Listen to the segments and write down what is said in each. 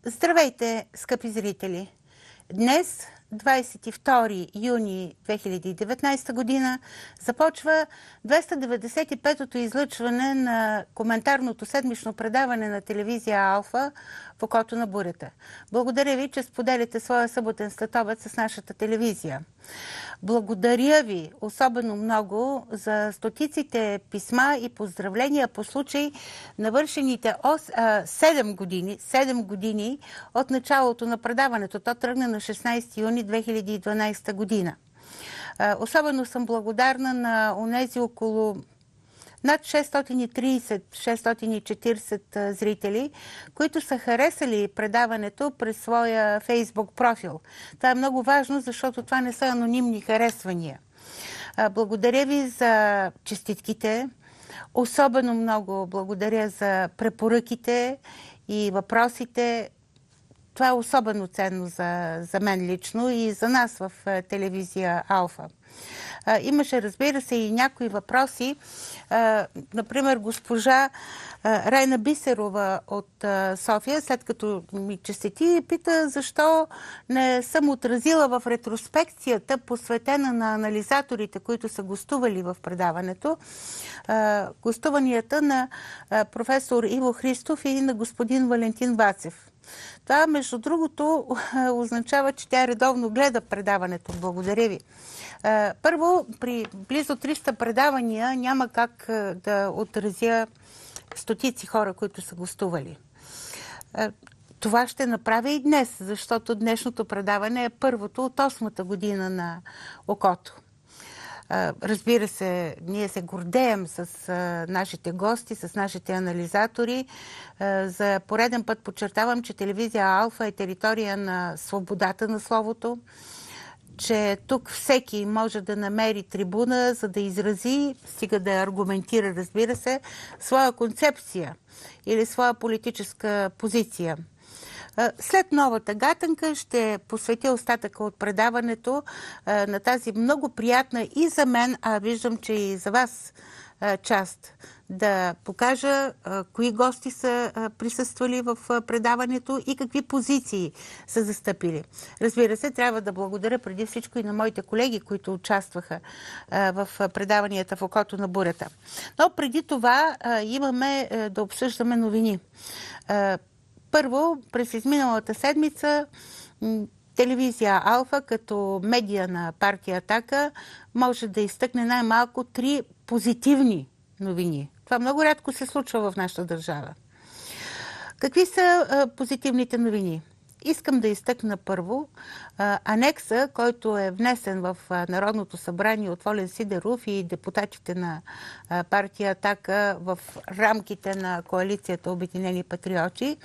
Здравейте, скъпи зрители! Днес, 22 юни 2019 година, започва 295-то излъчване на коментарното седмично предаване на телевизия Алфа в окото на бурята. Благодаря ви, че споделите своя съботен следобед с нашата телевизия. Благодаря ви особено много за стотиците писма и поздравления по случай навършените 7 години от началото на предаването. То тръгна на 16 юни 2012 година. Особено съм благодарна на онези около над 630-640 зрители, които са харесали предаването през своя Фейсбук профил. Това е много важно, защото това не са анонимни харесвания. Благодаря ви за честитките. Особено много благодаря за препоръките и въпросите. Това е особено ценно за мен лично и за нас в телевизия Алфа. Имаше, разбира се, и някои въпроси. Например, госпожа Райна Бисерова от София, след като ми честити, пита защо не съм отразила в ретроспекцията, посветена на анализаторите, които са гостували в предаването, гостуванията на професор Иво Христов и на господин Валентин Вацев. Това, между другото, означава, че тя редовно гледа предаването. Благодаря ви. Първо, при близо 300 предавания няма как да отразя стотици хора, които са гостували. Това ще направя и днес, защото днешното предаване е първото от 8-та година на окото. Разбира се, ние се гордеем с нашите гости, с нашите анализатори. За пореден път подчертавам, че телевизия Алфа е територия на свободата на словото, че тук всеки може да намери трибуна, за да изрази, стига да аргументира, разбира се, своя концепция или своя политическа позиция. След новата гатанка ще посветя остатъка от предаването на тази много приятна и за мен, а виждам, че и за вас част, да покажа кои гости са присъствали в предаването и какви позиции са застъпили. Разбира се, трябва да благодаря преди всичко и на моите колеги, които участваха в предаванията в окото на бурята. Но преди това имаме да обсъждаме новини. Първо, през изминалата седмица телевизия Алфа като медия на партия Атака може да изтъкне най-малко 3 позитивни новини. Това много рядко се случва в нашата държава. Какви са позитивните новини? Искам да изтъкна първо анекса, който е внесен в Народното събрание от Волен Сидеров и депутатите на партия Атака в рамките на коалицията Обединени патриоти.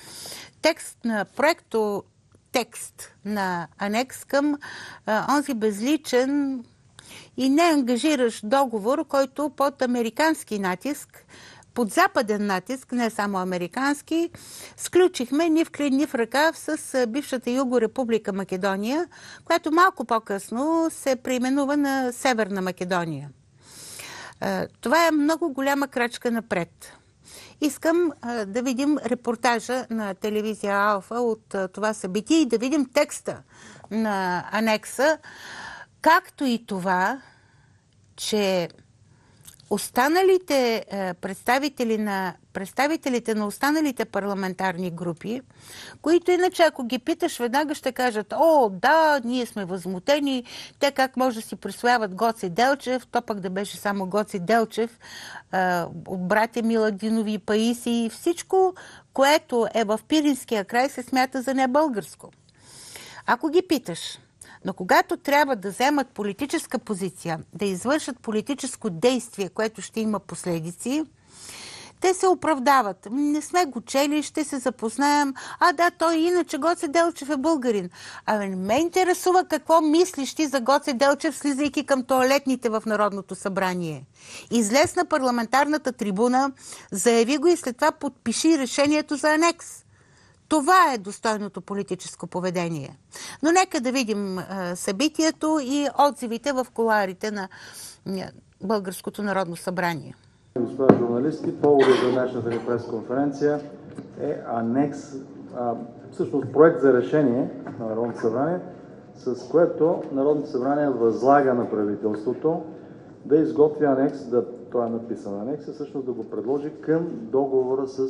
Текст на анекс към онзи безличен и неангажиращ договор, който под американски натиск, под западен натиск, не само американски, сключихме ни в клин, ни в ръкав с бившата Югорепублика Македония, която малко по-късно се преименува на Северна Македония. Това е много голяма крачка напред. Искам да видим репортажа на телевизия Алфа от това събитие и да видим текста на анекса, както и това, че останалите представителите на останалите парламентарни групи, които иначе, ако ги питаш, веднага ще кажат: о, да, ние сме възмутени, те как може да си присвояват Гоце Делчев, то пък да беше само Гоце Делчев, от братя Миладинови и Паиси, и всичко, което е в Пиринския край, се смята за небългарско. Ако ги питаш, но когато трябва да вземат политическа позиция, да извършат политическо действие, което ще има последици, те се оправдават. Не сме го чели, ще се запознаем. Да, той иначе Гоце Делчев е българин. Не ме интересува какво мислиш ти за Гоце Делчев, слизайки към тоалетните в Народното събрание. Излез на парламентарната трибуна, заяви го и след това подпиши решението за анекс. Това е достойното политическо поведение. Но нека да видим събитието и отзивите в кулоарите на Българското народно събрание. Господа журналисти, поводът за днешната ни пресконференция е анекс всъщност проект за решение на Народното събрание, с което Народното събрание възлага на правителството да изготви анекс, той е написан анекс, всъщност да го предложи към договора с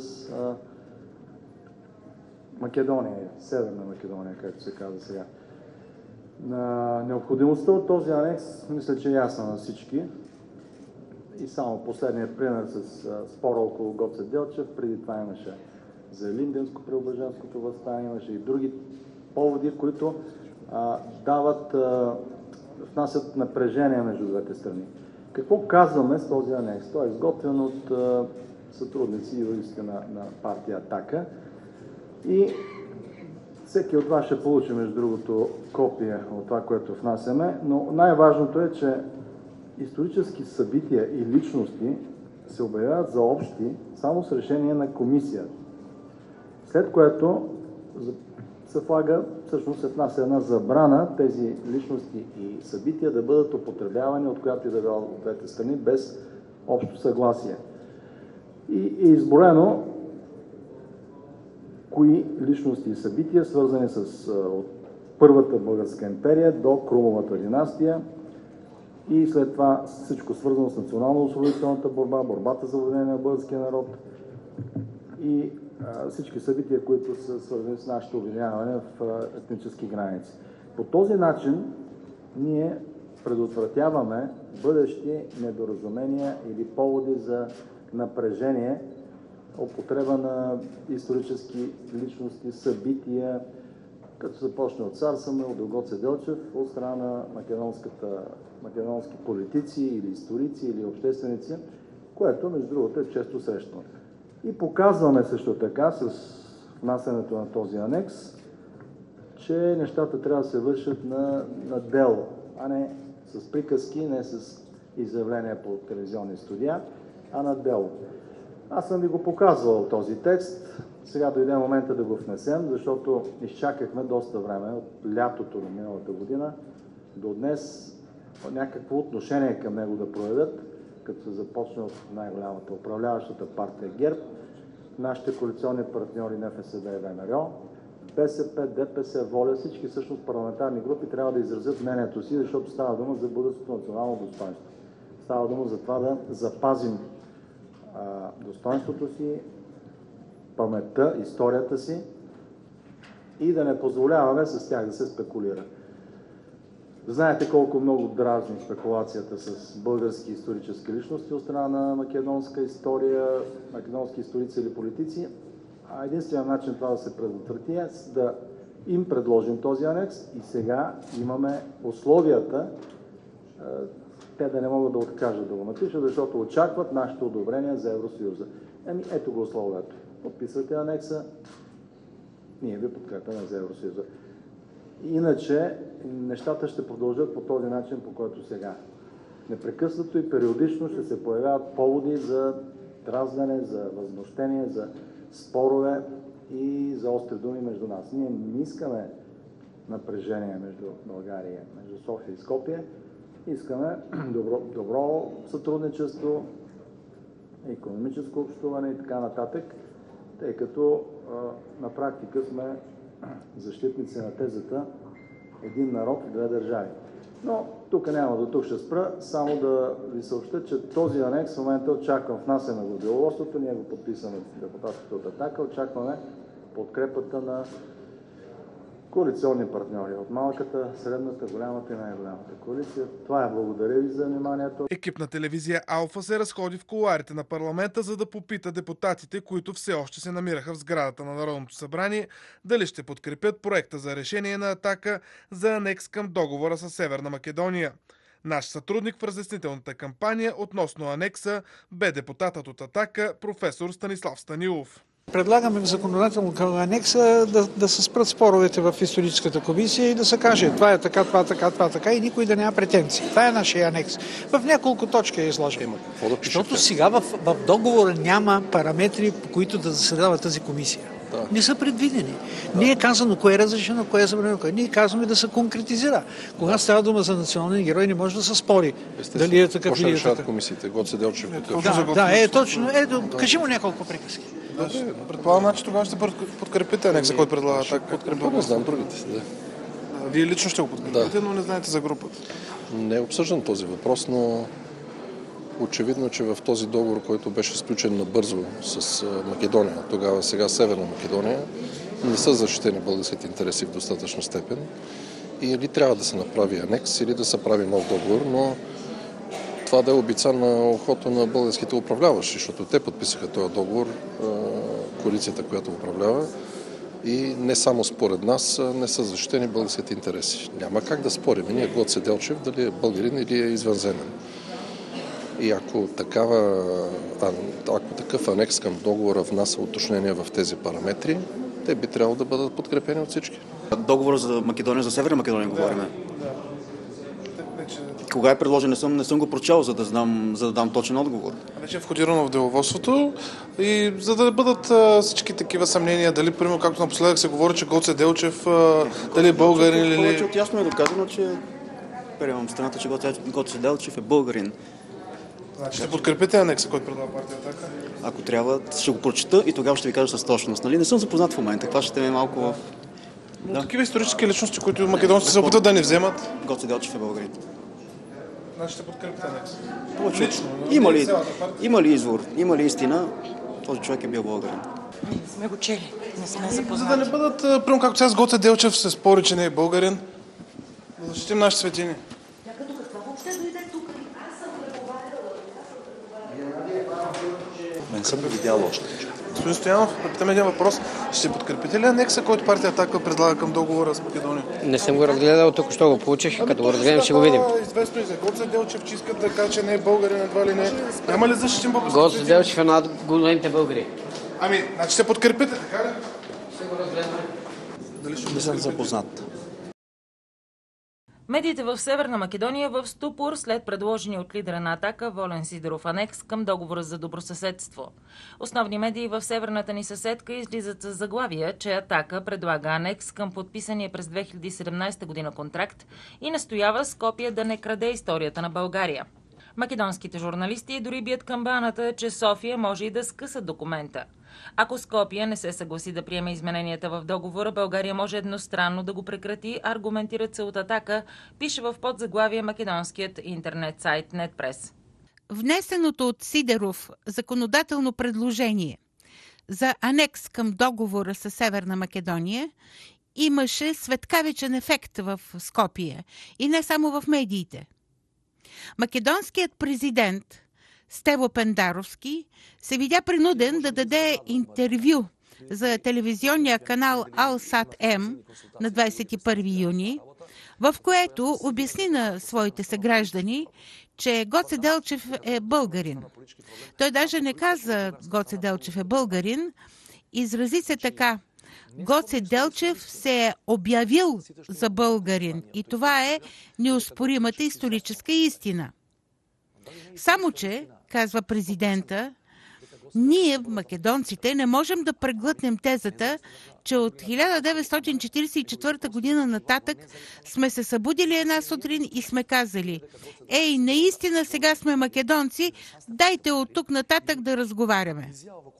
Македония, Северна Македония, както се казва сега. Необходимостта от този анекс, мисля, че е ясна на всички. И само последният пример с спора около Гоце Делчев, преди това имаше за Илинденско-Преображенското въстание, имаше и други поводи, които внасят напрежение между двете страни. Какво казваме с този анекс? Той е изготвен от сътрудници и юристи на партия Атака. И всеки от вас ще получи, между другото, копия от това, което внасяме, но най-важното е, че исторически събития и личности се обявяват за общи само с решение на комисията. След което всъщност се внася една забрана тези личности и събития да бъдат употребявани от която и да била от двете страни без общо съгласие. И е изброено кои личности и събития, свързани от Първата българска империя до Крумовата династия и след това всичко свързано с национално-освободителната борба, борбата за обединение на българския народ и всички събития, които са свързани с нашето обединяване в етнически граници. По този начин ние предотвратяваме бъдещи недоразумения или поводи за напрежение, употреба на исторически личности, събития, като започне от цар Самуил до Гоце Делчев, от страна на македонски политици или историци или общественици, което, между другото, е често срещано. И показваме също така с внасянето на този анекс, че нещата трябва да се вършат на дело, а не с приказки, не с изявления по телевизионни студия, а на дело. Аз съм ви го показвал този текст. Сега дойде момента да го внесем, защото изчакахме доста време от лятото на миналата година до днес някакво отношение към него да проявят, като се започне от най-голямата управляващата партия ГЕРБ, нашите коалиционни партньори НФСБ и ВМРО, БСП, ДПС, ВОЛЯ, всички всъщност парламентарни групи трябва да изразят мнението си, защото става дума за българското национално достоинство. Става дума за това да запазим достоинството си, паметта, историята си и да не позволяваме с тях да се спекулира. Знаете колко много дразни спекулацията с български исторически личности от страна на македонска история, македонски историци или политици. А единственият начин това да се предотврати е да им предложим този анекс и сега имаме условията те да не могат да откажат да го напишат, защото очакват нашето одобрение за Евросъюза. Ето го условието. Подписвате анекса, ние ви подкрепяме за Евросъюза. Иначе нещата ще продължат по този начин, по който сега. Непрекъснато и периодично ще се появяват поводи за дразнене, за възмущение, за спорове и за остри думи между нас. Ние не искаме напрежение между България, между София и Скопие. Искаме добро сътрудничество, икономическо общуване и така нататък, тъй като на практика сме защитници на тезата един народ и две държави. Но тук няма до тук ще спра, само да ви съобща, че този анекс в момента очаквам, внасяме го в деловодството, ние го подписаме депутатите от Атака, очакваме подкрепата на коалиционни партньори от малката, средната, голямата и най-голямата коалиция. Това е. Благодаря ви за вниманието. Екип на телевизия Алфа се разходи в кулоарите на парламента, за да попита депутатите, които все още се намираха в сградата на Народното събрание, дали ще подкрепят проекта за решение на Атака за анекс към договора с Северна Македония. Наш сътрудник в разяснителната кампания относно анекса бе депутатът от Атака професор Станислав Станилов. Предлагаме в законодателно към анекса да се спрат споровете в историческата комисия и да се каже това е така, това така и никой да няма претенции. Това е нашия анекс. В няколко точки е изложено. Защото сега в договора няма параметри, по които да заседава тази комисия. Да. Не са предвидени. Не е казано кое е разрешено, кое е забранено. Ние казваме да се конкретизира. Когато става дума за национален герой, не може да се спори. Дали е такъв или е такъв. комисиите? Гоце Делчев. Да, точно. Кажи му няколко приказки. Добре, предполагам, че тогава ще подкрепите анекса, който предлага така. Не знам другите. Да. Вие лично ще го подкрепите, но не знаете за групата. Не е обсъждан този въпрос, но очевидно, че в този договор, който беше сключен набързо с Македония, тогава сега Северна Македония, не са защитени българските интереси в достатъчна степен. И или трябва да се направи анекс, или да се прави нов договор, но това да е обица на ухото на българските управляващи, защото те подписаха този договор, коалицията, която управлява, и не само според нас не са защитени българските интереси. Няма как да спорим. Ние Гоце Делчев дали е българин или е извънземен. И ако такъв анекс към договора внася уточнения в тези параметри, те би трябвало да бъдат подкрепени от всички. Договор за Македония, за Северна Македония говорим. Кога е предложен? Не съм го прочел, за да дам точен отговор. Вече е входирано в деловодството и за да бъдат всички такива съмнения, дали, примерно, както напоследък се говори, че Гоце Делчев, дали е българин или... Повече от ясно е доказано, че приемам страната, че Гоце Делчев е българин. Значи ще подкрепите анекса, който предлага партия Атака? Ако трябва, ще го прочета и тогава ще ви кажа с точност. Нали? Не съм запознат в момента. Това ще е малко в... Но такива исторически личности, които македонците се опитват да ни вземат. Гоце Делчев е българин. Значи ще подкрепите анекса. Лично. Има ли извор? Има ли истина? Този човек е бил българин. Не сме го чели. Не сме За запознати. да не бъдат, примерно както сега с Гоце Делчев се спори, че не е българин, да защитим нашите светини. Не съм го видял още. Господин Стоянов, питаме един въпрос. Ще подкрепите ли анекса, който партия Атака предлага към договора с Македония? Не съм го разгледал, тук що го получих. Като го разгледам, ще го видим. Известно и за Гоце Делчев, че искат да кажа, че не е българин, едва ли не. Няма ли защитим българските Гоце Делчев е над големите българи. Ами, значи ще подкрепите, така ли? Ще го разгледам. Не съм запознат. Медиите в Северна Македония в ступор след предложения от лидера на Атака Волен Сидеров анекс към договора за добросъседство. Основни медии в северната ни съседка излизат с заглавия, че Атака предлага анекс към подписания през 2017 година контракт и настоява Скопие да не краде историята на България. Македонските журналисти дори бият камбаната, че София може и да скъса документа. Ако Скопие не се съгласи да приеме измененията в договора, България може едностранно да го прекрати, аргументират се от Атака, пише в подзаглавие македонският интернет сайт Нетпрес. Внесеното от Сидеров законодателно предложение за анекс към договора с Северна Македония имаше светкавичен ефект в Скопие и не само в медиите. Македонският президент Стево Пендаровски се видя принуден да даде интервю за телевизионния канал Алсат-М на 21 юни, в което обясни на своите съграждани, че Гоце Делчев е българин. Той даже не каза Гоце Делчев е българин, изрази се така: Гоце Делчев се е обявил за българин и това е неоспоримата историческа истина. Само че, казва президента, ние, македонците, не можем да преглътнем тезата, че от 1944 година нататък сме се събудили една сутрин и сме казали: ей, наистина сега сме македонци, дайте от тук нататък да разговаряме.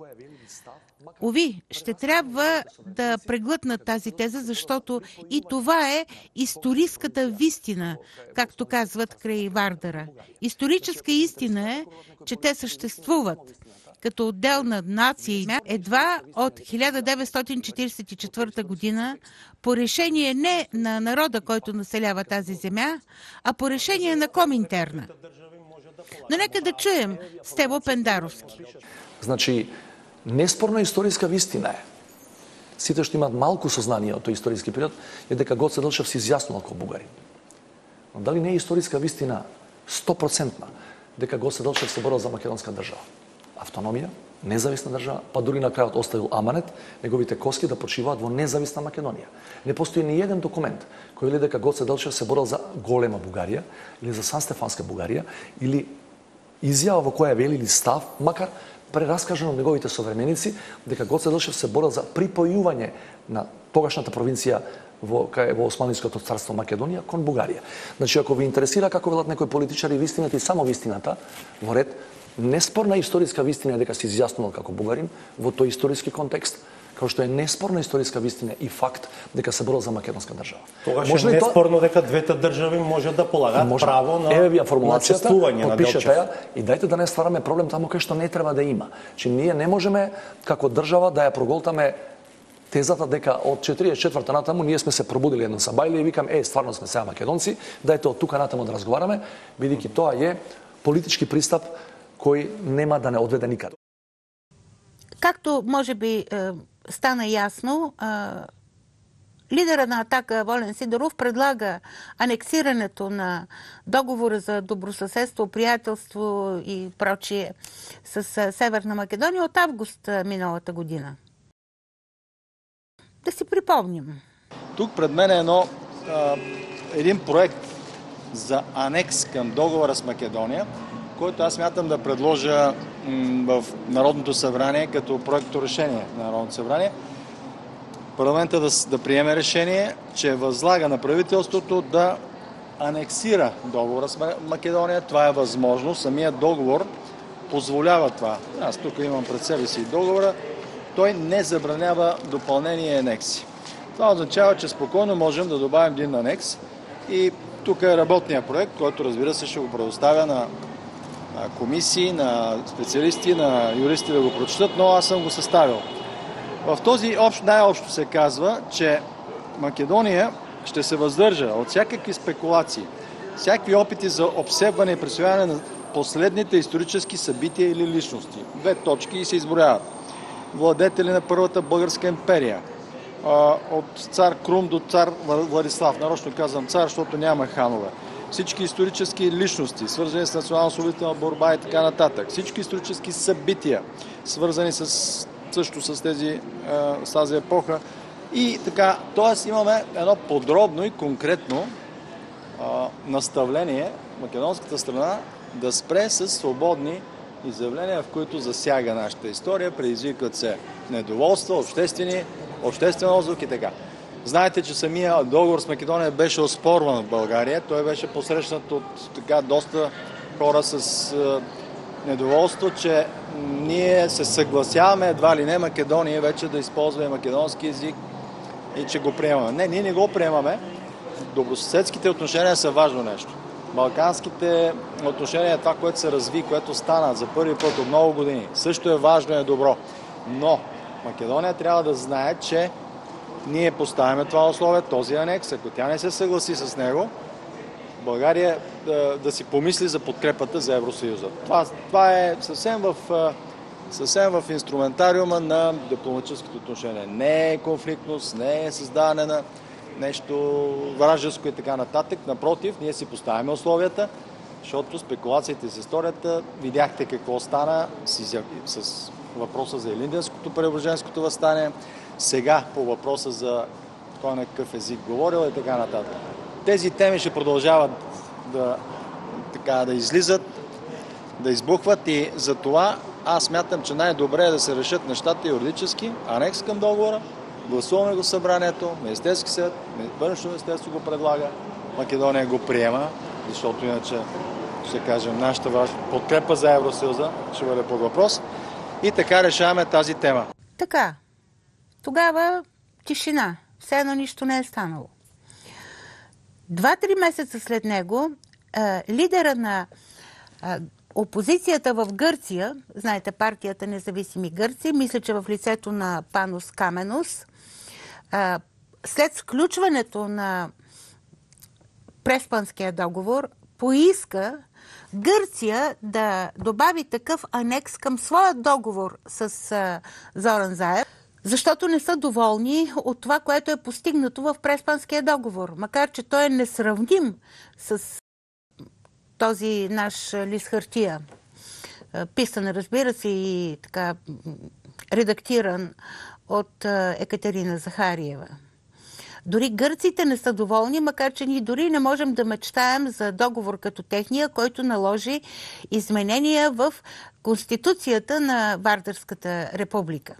Ови, ще трябва да преглътнат тази теза, защото и това е историческата вистина, както казват край Вардара. Историческа истина е, че те съществуват като отделна нация едва от 1944 година по решение не на народа, който населява тази земя, а по решение на Коминтерна. Но нека да чуем Стево Пендаровски. Значи, неспорна историска вистина е. Сите што имат малку сознание од тој историски период е дека Гоце Делчев се изјаснил како бугарин. Но дали не е историска вистина 100% дека Гоце Делчев се борил за македонска држава? Автономија, независна држава, па дури на крајот оставил аманет неговите коски да почиваат во независна Македонија. Не постои ни еден документ кој вели дека Гоце Делчев се борил за голема Бугарија или за Сан-Стефанска Бугарија или изјава во која вели или став, макар прераскажано од неговите современици, дека Гоце Делчев се борил за припојување на тогашната провинција во Османското царство Македонија кон Бугарија. Значи, ако ви интересира како велат некои политичари вистината и само вистината, во ред, Неспорна историска вистина е дека се изјаснувал како бугарин во тој историски контекст, како што е неспорна историска вистина и факт дека се борил за македонска држава. Тогаш е неспорно дека двете држави може да полагат право на формулацијата, на подпишете ја и дајте да не ствараме проблем таму кај што не треба да има. Че ние не можеме како држава да ја проголтаме тезата дека од 44-та натаму ние сме се пробудили едно сабајле и викам, стварно сме сега македонци, дајте од тука натаму да разговараме, бидејќи тоа е политички пристап кој нема да не одведе никаде. Както може би стана ясно, лидера на Атака Волен Сидеров предлага анексирането на договора за добросъседство, приятелство и прочие с Северна Македония от август миналата година. Да си припомним. Тук пред мен е един проект за анекс към договора с Македония, който аз смятам да предложа в Народното събрание като проекто решение на Народното събрание. Парламента да приеме решение, че възлага на правителството да анексира договора с Македония. Това е възможно. Самият договор позволява това. Аз тук имам пред себе си договора. Той не забранява допълнение и анекси. Това означава, че спокойно можем да добавим един анекс и тук е работният проект, който разбира се ще го предоставя на комисии, на специалисти, на юристи да го прочитат, но аз съм го съставил. В този най-общо се казва, че Македония ще се въздържа от всякакви спекулации, всякакви опити за обсебване и присвояване на последните исторически събития или личности. 2 точки и се изброяват. Владетели на Първата българска империя, от цар Крум до цар Владислав. Нарочно казвам цар, защото няма ханове. Всички исторически личности, свързани с национално-освободителна борба и така нататък. Всички исторически събития, свързани също с тази епоха. И така, т.е. имаме едно подробно и конкретно наставление македонската страна да спре с свободни изявления, в които засяга нашата история, предизвикват се недоволства, обществен отзвук и така. Знаете, че самия договор с Македония беше оспорван в България. Той беше посрещнат от доста хора с недоволство, че ние се съгласяваме едва ли не Македония вече да използва македонски език и че го приемаме. Не, ние не го приемаме. Добросъседските отношения са важно нещо. Балканските отношения, това, което се разви, което стана за първи път от много години, също е важно и е добро. Но Македония трябва да знае, че ние поставяме това условие, този анекс, ако тя не се съгласи с него, България да си помисли за подкрепата за Евросъюза. Това е съвсем в инструментариума на дипломатическите отношения. Не е конфликтност, не е създаване на нещо вражеско и така нататък. Напротив, ние си поставяме условията, защото спекулациите с историята, видяхте какво стана с въпроса за Илинденското преображенското въстание, сега по въпроса за кой на какъв език говорил и така нататък. Тези теми ще продължават да излизат, да избухват и за това аз смятам, че най-добре е да се решат нещата юридически, анекс към договора, гласуваме го в събранието, Министерски съвет, Външно министерство го предлага, Македония го приема, защото иначе, ще кажем, нашата подкрепа за Евросъюза ще бъде под въпрос и така решаваме тази тема. Така, тогава тишина, все едно нищо не е станало. 2-3 месеца след него лидера на опозицията в Гърция, знаете партията Независими гърци, мисля, че в лицето на Панос Каменос, след сключването на Преспанския договор, поиска Гърция да добави такъв анекс към своя договор с Зоран Заев, защото не са доволни от това, което е постигнато в Преспанския договор. Макар че той е несравним с този наш лист хартия. Писан, разбира се, и така редактиран от Екатерина Захариева. Дори гърците не са доволни, макар че ние дори не можем да мечтаем за договор като техния, който наложи изменения в Конституцията на Вардарската република.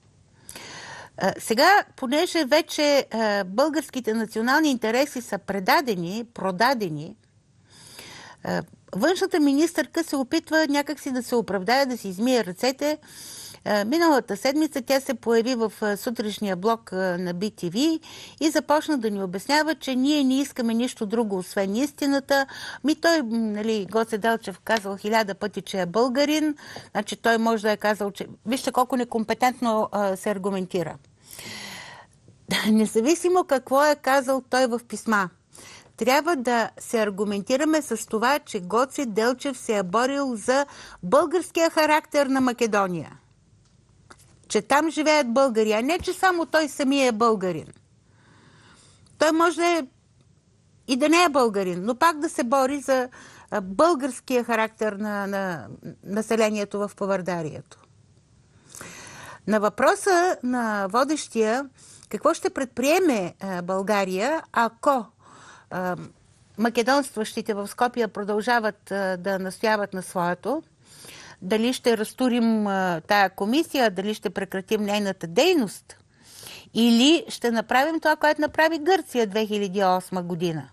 Сега, понеже вече българските национални интереси са продадени, Външната министърка се опитва някакси да се оправдае, да си измие ръцете. Миналата седмица тя се появи в сутрешния блок на BTV и започна да ни обяснява, че ние не искаме нищо друго, освен истината. Той, Гоце Делчев казал 1000 пъти, че е българин. Значи той може да е казал, че... Вижте колко некомпетентно се аргументира. Независимо какво е казал той в писма, трябва да се аргументираме с това, че Гоце Делчев се е борил за българския характер на Македония. Че там живеят българи, а не, че само той самия е българин. Той може и да не е българин, но пак да се бори за българския характер на населението в Повърдарието. На въпроса на водещия, какво ще предприеме България, ако македонстващите в Скопие продължават да настояват на своето, дали ще разтурим тая комисия, дали ще прекратим нейната дейност или ще направим това, което направи Гърция 2008 година.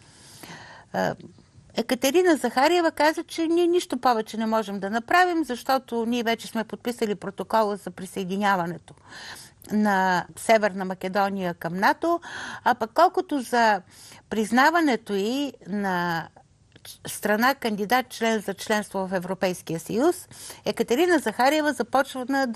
Екатерина Захариева каза, че ние нищо повече не можем да направим, защото ние вече сме подписали протокола за присъединяването на Северна Македония към НАТО, а пък колкото за признаването й на страна кандидат член за членство в Европейския съюз, Екатерина Захариева започва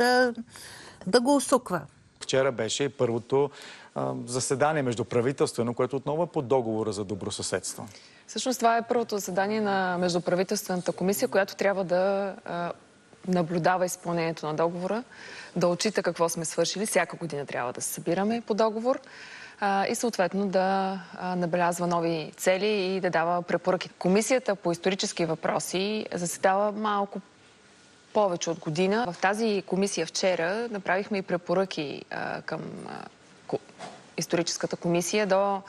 да го усуква. Вчера беше и първото заседание междуправителствено, което отново е по договора за добросъседство. Всъщност това е първото заседание на Междуправителствената комисия, която трябва да наблюдава изпълнението на договора, да отчита какво сме свършили. Всяка година трябва да се събираме по договор и съответно да набелязва нови цели и да дава препоръки. Комисията по исторически въпроси заседава малко повече от година. В тази комисия вчера направихме и препоръки към историческата комисия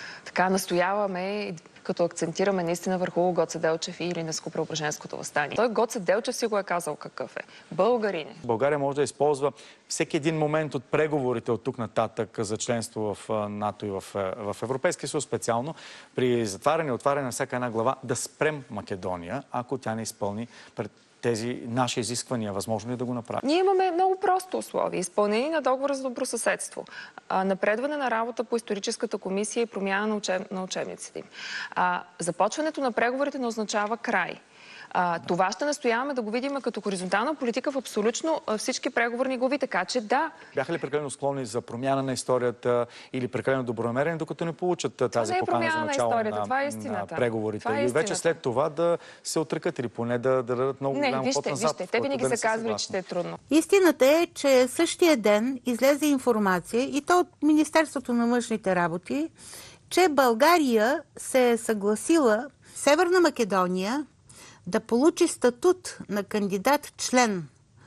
настояваме, като акцентираме наистина върху Гоце Делчев и Илинденско-Преображенското въстание. Той Гоце Делчев си го е казал какъв е. Българин е. България може да използва всеки един момент от преговорите от тук нататък за членство в НАТО и в Европейския съюз специално, при затваряне и отваряне на всяка една глава, да спрем Македония, ако тя не изпълни пред тези наши изисквания. Възможно ли да го направим? Ние имаме много просто условие. Изпълнение на договора за добросъседство. Напредване на работа по историческата комисия и промяна на учебниците им. Започването на преговорите не означава край. Това ще настояваме да го видим като хоризонтална политика в абсолютно всички преговорни глави, така че да. Бяха ли прекалено склонни за промяна на историята или прекалено добронамерени, докато не получат тази покана за начало на преговорите? Или вече след това да се отрекат или поне да дадат много голям ход назад? Вижте, те винаги са казвали, че ще е трудно. Истината е, че същия ден излезе информация, и то от Министерството на външните работи, че България се е съгласила Северна Македония да получи статут на кандидат член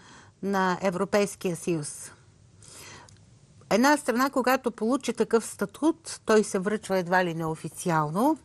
на Европейския съюз. Една страна, когато получи такъв статут, той се връчва едва ли неофициално,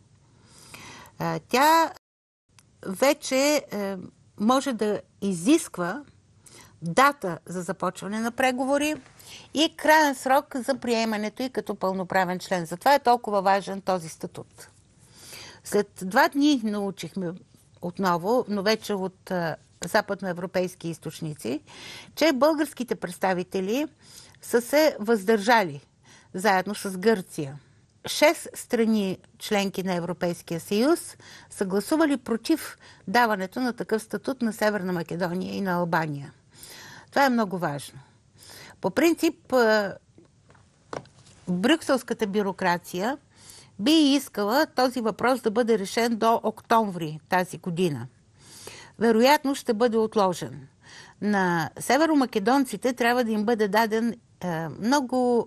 тя вече може да изисква дата за започване на преговори и краен срок за приемането и като пълноправен член. Затова е толкова важен този статут. След 2 дни научихме отново, но вече от западноевропейски източници, че българските представители са се въздържали заедно с Гърция. 6 страни членки на Европейския съюз са гласували против даването на такъв статут на Северна Македония и на Албания. Това е много важно. По принцип, брюкселската бюрокрация би искала този въпрос да бъде решен до октомври тази година. Вероятно ще бъде отложен. На северомакедонците трябва да им бъде даден много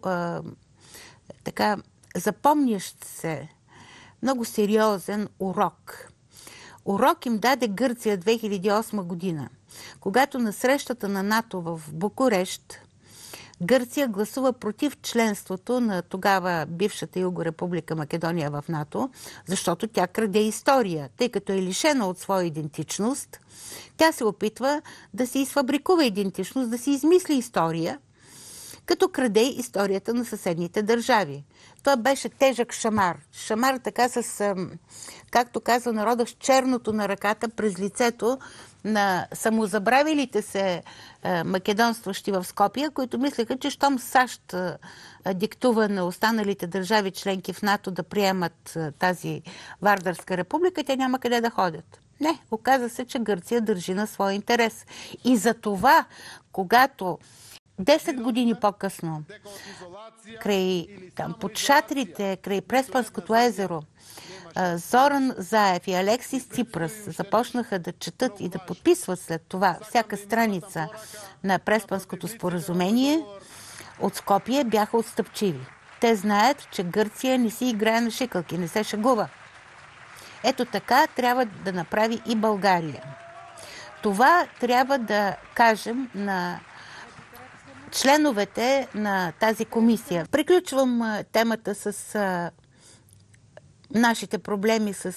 запомнящ се, много сериозен урок. Урок им даде Гърция 2008 година, когато на срещата на НАТО в Букурещ Гърция гласува против членството на тогава бившата Югорепублика Македония в НАТО, защото тя краде история. Тъй като е лишена от своя идентичност, тя се опитва да си изфабрикува идентичност, да си измисли история, като краде историята на съседните държави. Той беше тежък шамар. Шамар така с, както казва народа, с черното на ръката през лицето на самозабравилите се македонстващи в Скопие, които мислеха, че щом САЩ диктува на останалите държави членки в НАТО да приемат тази Вардарска република, те няма къде да ходят. Не, оказа се, че Гърция държи на своя интерес. И за това, когато 10 години по-късно, край под шатрите, край Преспанското езеро, Зоран Заев и Алексис Ципрас започнаха да четат и да подписват след това всяка страница на Преспанското споразумение, от Скопие бяха отстъпчиви. Те знаят, че Гърция не си играе на шикалки, не се шегува. Ето така трябва да направи и България. Това трябва да кажем на членовете на тази комисия. Приключвам темата с нашите проблеми с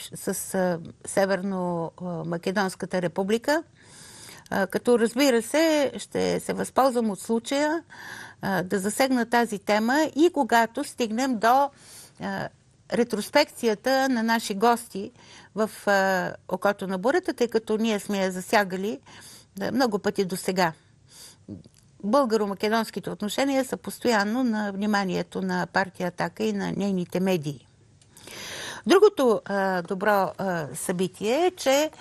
Северно-Македонската република, като разбира се, ще се възползвам от случая да засегна тази тема и когато стигнем до ретроспекцията на наши гости в окото на бурята, тъй като ние сме я засягали много пъти до сега. Българо-македонските отношения са постоянно на вниманието на партия Атака и на нейните медии. Другото добро събитие е, че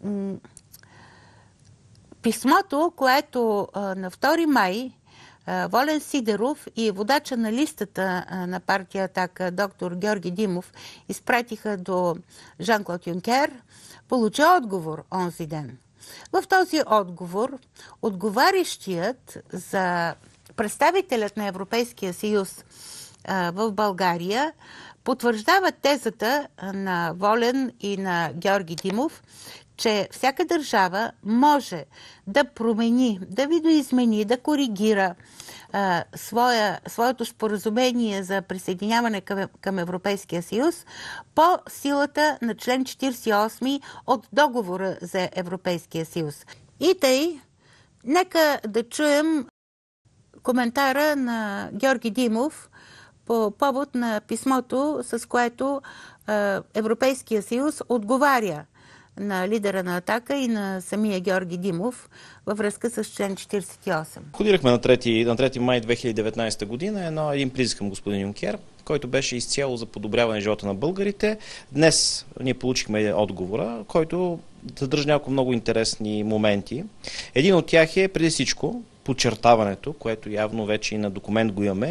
писмото, което на 2 май Волен Сидеров и водача на листата на партия Атака доктор Георги Димов изпратиха до Жан-Клод Юнкер, получи отговор онзи ден. В този отговор отговарящият за представителят на Европейския съюз в България потвърждава тезата на Волен и на Георги Димов, че всяка държава може да промени, да видоизмени, да коригира своето споразумение за присъединяване към Европейския съюз по силата на член 48 от договора за Европейския съюз. И тъй, нека да чуем коментара на Георги Димов по повод на писмото, с което Европейския съюз отговаря на лидера на Атака и на самия Георги Димов във връзка с член 48. Ходирахме на 3 май 2019 година един призив към господин Юнкер, който беше изцяло за подобряване живота на българите. Днес ние получихме отговора, който съдържа няколко много интересни моменти. Един от тях е преди всичко подчертаването, което явно вече и на документ го имаме,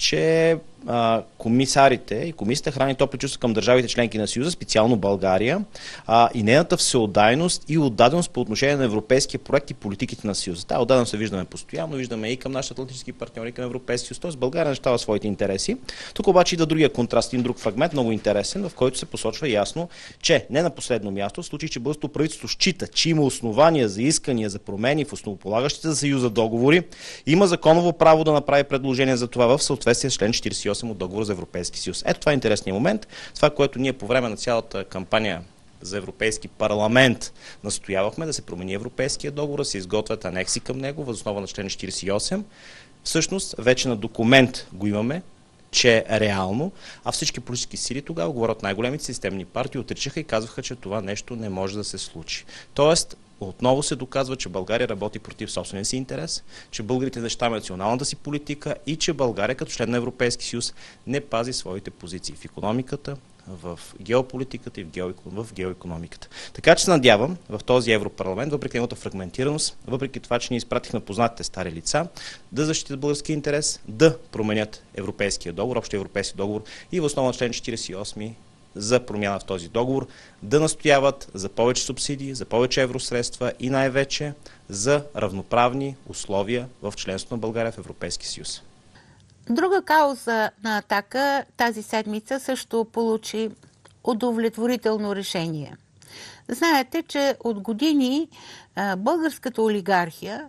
че комисарите и комисията храни топли чувства към държавите членки на Съюза, специално България, и нейната всеотдайност и отдаденост по отношение на европейския проект и политиките на Съюза. Та отдаденост се виждаме постоянно, виждаме и към нашите атлантически партньори, към Европейския съюз, т.е. България защитава своите интереси. Тук обаче идва другия контраст, един друг фрагмент, много интересен, в който се посочва ясно, че не на последно място, в случай, че българското правителство счита, че има основания за искания за промени в основополагащите за Съюза договори, има законово право да направи предложение за това в съответствие с член 48 от договора за Европейски съюз. Ето това е интересният момент. Това, което ние по време на цялата кампания за Европейски парламент настоявахме да се промени Европейския договор, да се изготвят анекси към него въз основа на член 48. Всъщност, вече на документ го имаме, че е реално, а всички политически сили тогава, говорят най-големите системни партии, отричаха и казваха, че това нещо не може да се случи. Тоест, отново се доказва, че България работи против собствения си интерес, че българите защитават националната си политика и че България като член на Европейски съюз не пази своите позиции в икономиката, в геополитиката и в геоикономиката. Така че се надявам в този Европарламент, въпреки неговата фрагментираност, въпреки това, че ние изпратихме познатите стари лица, да защитят българския интерес, да променят Европейския договор, общия европейски договор и в основа на член 48 за промяна в този договор, да настояват за повече субсидии, за повече евросредства и най-вече за равноправни условия в членството на България в Европейския съюз. Друга кауза на Атака тази седмица също получи удовлетворително решение. Знаете, че от години българската олигархия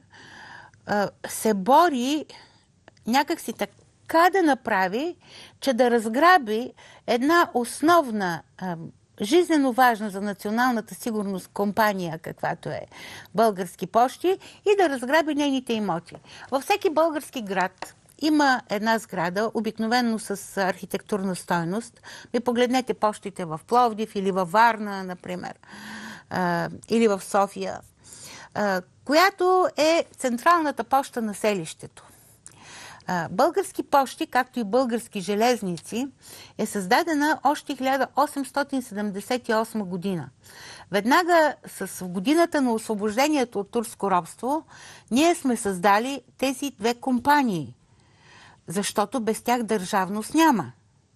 се бори някакси така да направи, че да разграби една основна жизнено важна за националната сигурност компания, каквато е Български пощи, и да разграби нейните имоти. Във всеки български град има една сграда, обикновено с архитектурна стойност. Ви погледнете пощите в Пловдив или във Варна, например, или в София, която е централната поща на селището. Български пощи, както и Български железници, е създадена още 1878 година. Веднага с годината на освобождението от турско робство, ние сме създали тези две компании, защото без тях държавност няма.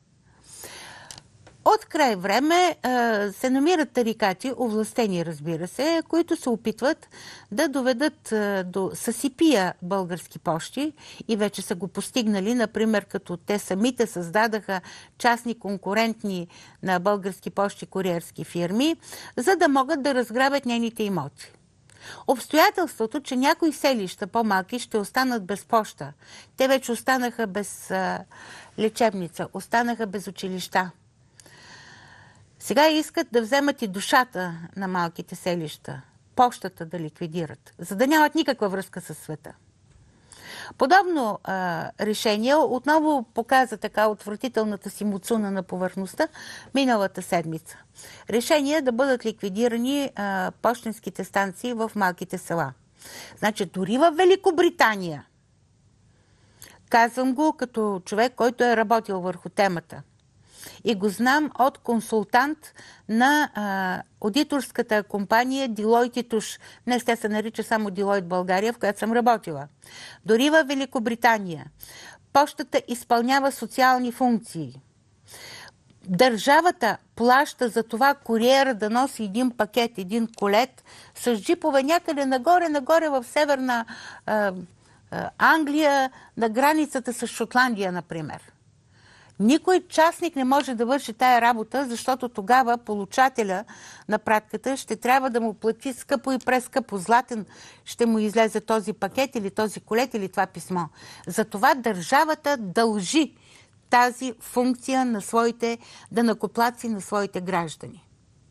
От край време се намират тарикати, овластени, разбира се, които се опитват да доведат до съсипия Български пощи и вече са го постигнали, например, като те самите създадаха частни конкурентни на Български пощи куриерски фирми, за да могат да разграбят нейните имоти. Обстоятелството, че някои селища по-малки ще останат без поща, те вече останаха без лечебница, останаха без училища. Сега искат да вземат и душата на малките селища, пощата да ликвидират, за да нямат никаква връзка със света. Подобно решение отново показа така отвратителната си муцуна на повърхността миналата седмица. Решение да бъдат ликвидирани пощенските станции в малките села. Значи дори в Великобритания, казвам го като човек, който е работил върху темата, и го знам от консултант на аудиторската компания Deloitte & Touche. Днес тя се нарича само Deloitte България, в която съм работила. Дори в Великобритания пощата изпълнява социални функции. Държавата плаща за това куриера да носи един пакет, един колет с джипове някъде нагоре в северна Англия, на границата с Шотландия, например. Никой частник не може да върши тая работа, защото тогава получателя на пратката ще трябва да му плати скъпо и прескъпо. Златен ще му излезе този пакет или този колет или това писмо. Затова държавата дължи тази функция на своите данъкоплатци, на своите граждани.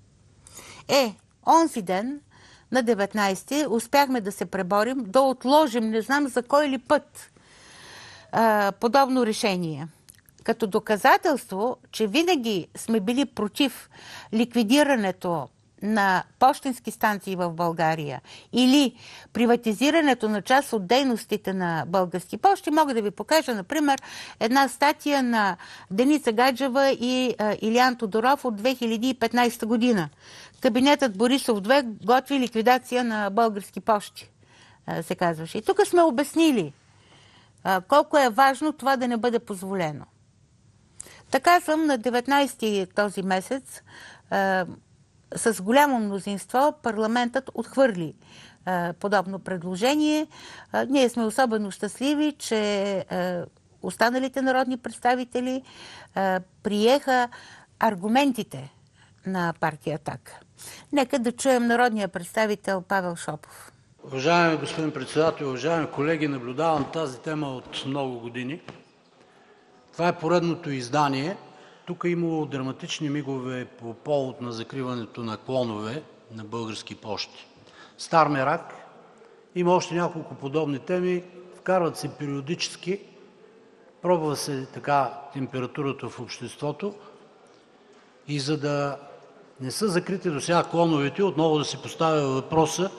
Онзи ден, на 19-ти, успяхме да се преборим, да отложим, не знам за кой ли път, подобно решение. Като доказателство, че винаги сме били против ликвидирането на пощенски станции в България или приватизирането на част от дейностите на Български пощи, мога да ви покажа, например, една статия на Деница Гаджева и Илиян Тодоров от 2015 година. Кабинетът Борисов 2 готви ликвидация на Български пощи, се казваше. И тук сме обяснили колко е важно това да не бъде позволено. Така съм на 19-ти този месец с голямо мнозинство парламентът отхвърли подобно предложение. Ние сме особено щастливи, че останалите народни представители приеха аргументите на партия „Атака“. Нека да чуем народния представител Павел Шопов. Уважаеми господин председател, уважаеми колеги, наблюдавам тази тема от много години. Това е поредното издание. Тук е имало драматични мигове по повод на закриването на клонове на Български пощи. Стар мерак. Има още няколко подобни теми. Вкарват се периодически. Пробва се така температурата в обществото. И за да не са закрити до сега клоновете, отново да се поставя въпроса,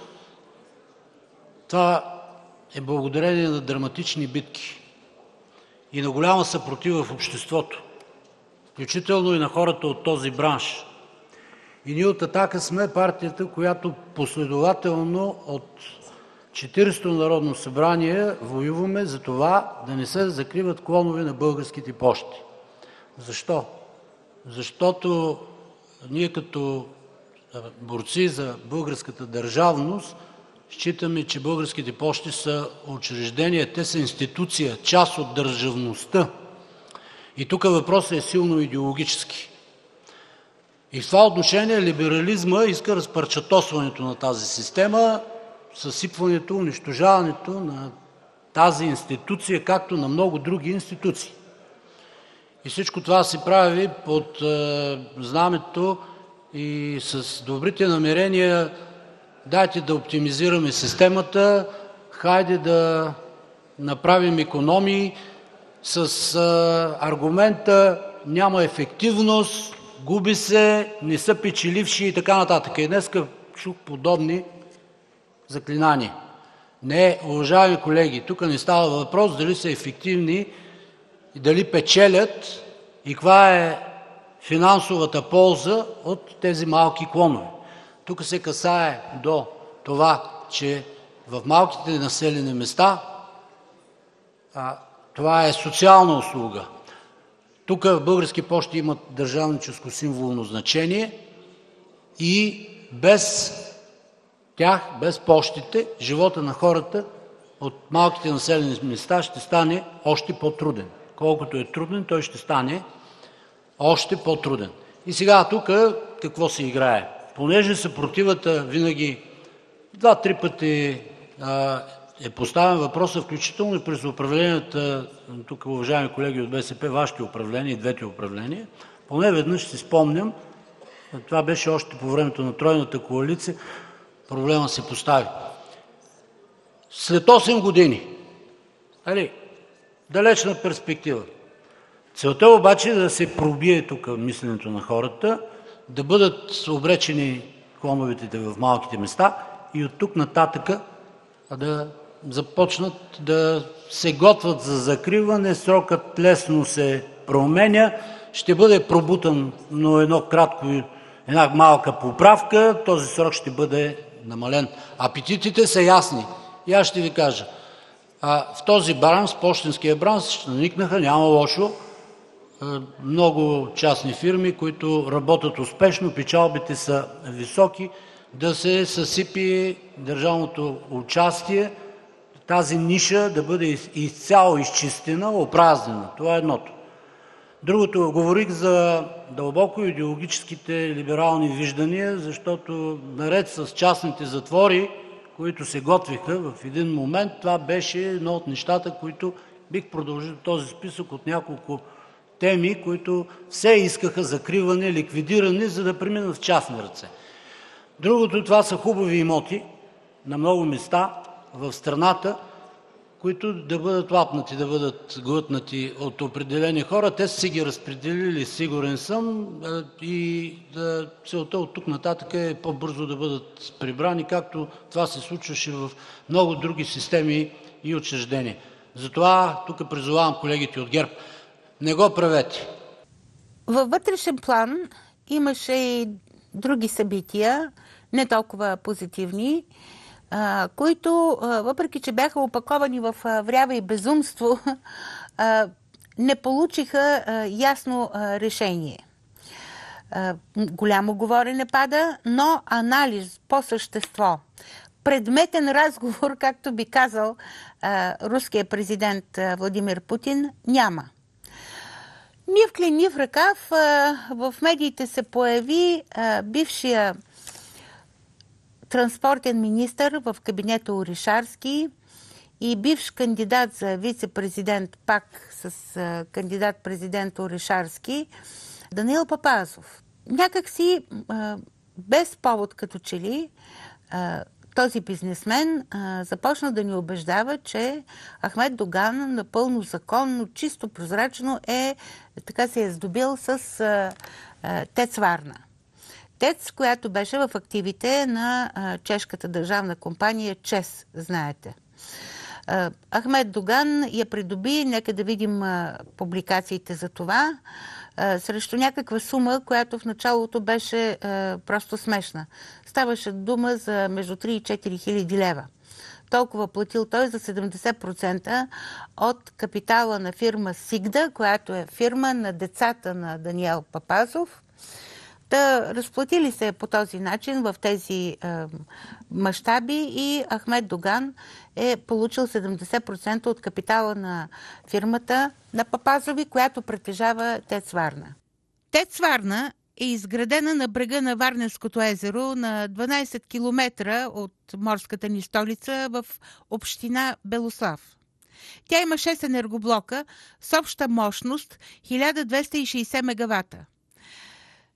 това е благодарение на драматични битки и на голяма съпротива в обществото, включително и на хората от този бранш. И ние от „Атака“ сме партията, която последователно от 40-то Народно събрание воюваме за това да не се закриват клонове на българските пощи. Защо? Защото ние като борци за българската държавност считаме, че българските пощи са учреждения, те са институция, част от държавността. И тук въпросът е силно идеологически. И в това отношение либерализма иска разпарчатосването на тази система, съсипването, унищожаването на тази институция, както на много други институции. И всичко това се прави под знамето и с добрите намерения дайте да оптимизираме системата, хайде да направим икономии с аргумента няма ефективност, губи се, не са печеливши и така нататък. И днеска чух подобни заклинания. Не, уважаеми колеги, тук не става въпрос дали са ефективни и дали печелят и каква е финансовата полза от тези малки клонове. Тук се касае до това, че в малките населени места това е социална услуга. Тук Български пощи имат държавническо символно значение и без тях, без пощите, живота на хората от малките населени места ще стане още по-труден. Колкото е труден, той ще стане още по-труден. И сега тук какво се играе? Понеже съпротивата винаги 2-3 пъти е поставен въпроса, включително и през управленията, тук, уважаеми колеги от БСП, вашите управления и двете управления, поне веднъж си спомням, това беше още по времето на Тройната коалиция, проблема се постави. След 8 години, далечна перспектива, целта обаче е да се пробие тук мисленето на хората, да бъдат обречени клоновете в малките места и от тук нататък да започнат да се готвят за закриване. Срокът лесно се променя. Ще бъде пробутан, но една малка поправка. Този срок ще бъде намален. Апетитите са ясни. И аз ще ви кажа. В този бранш, пощенския бранш, наникнаха, няма лошо. Много частни фирми, които работят успешно, печалбите са високи, да се съсипи държавното участие, тази ниша да бъде изцяло изчистена, опразнена. Това е едното. Другото, говорих за дълбоко идеологическите либерални виждания, защото наред с частните затвори, които се готвиха в един момент, това беше едно от нещата, които бих продължил този списък от няколко теми, които все искаха закриване, ликвидиране, за да преминат в частни ръце. Другото, това са хубави имоти на много места в страната, които да бъдат лапнати, да бъдат глътнати от определени хора. Те са си ги разпределили, сигурен съм, и целта от тук нататък е по-бързо да бъдат прибрани, както това се случваше в много други системи и учреждения. Затова тук призовавам колегите от ГЕРБ. Не го правете. Във вътрешен план имаше и други събития, не толкова позитивни, които, въпреки че бяха опаковани в врява и безумство, не получиха ясно решение. Голямо говорене пада, но анализ по същество, предметен разговор, както би казал руският президент Владимир Путин, няма. Ни в клин, ни в ръкав в медиите се появи бившия транспортен министър в кабинета Орешарски и бивш кандидат за вице-президент, пак с кандидат-президент Орешарски, Даниил Папазов. Някакси без повод като че ли този бизнесмен започна да ни убеждава, че Ахмед Доган напълно законно, чисто прозрачно се е здобил с ТЕЦ Варна. ТЕЦ, която беше в активите на чешката държавна компания ЧЕЗ, знаете. Ахмед Доган я придоби, нека да видим публикациите за това, срещу някаква сума, която в началото беше просто смешна. Ставаше дума за между 3 и 4 хиляди лева. Толкова платил той за 70% от капитала на фирма Сигда, която е фирма на децата на Даниел Папазов. Разплатили се по този начин в тези мащаби и Ахмед Доган е получил 70% от капитала на фирмата на Папазови, която притежава ТЕЦ Варна. ТЕЦ Варна е изградена на брега на Варненското езеро на 12 км от морската ни столица в община Белослав. Тя има 6 енергоблока с обща мощност 1260 мегавата.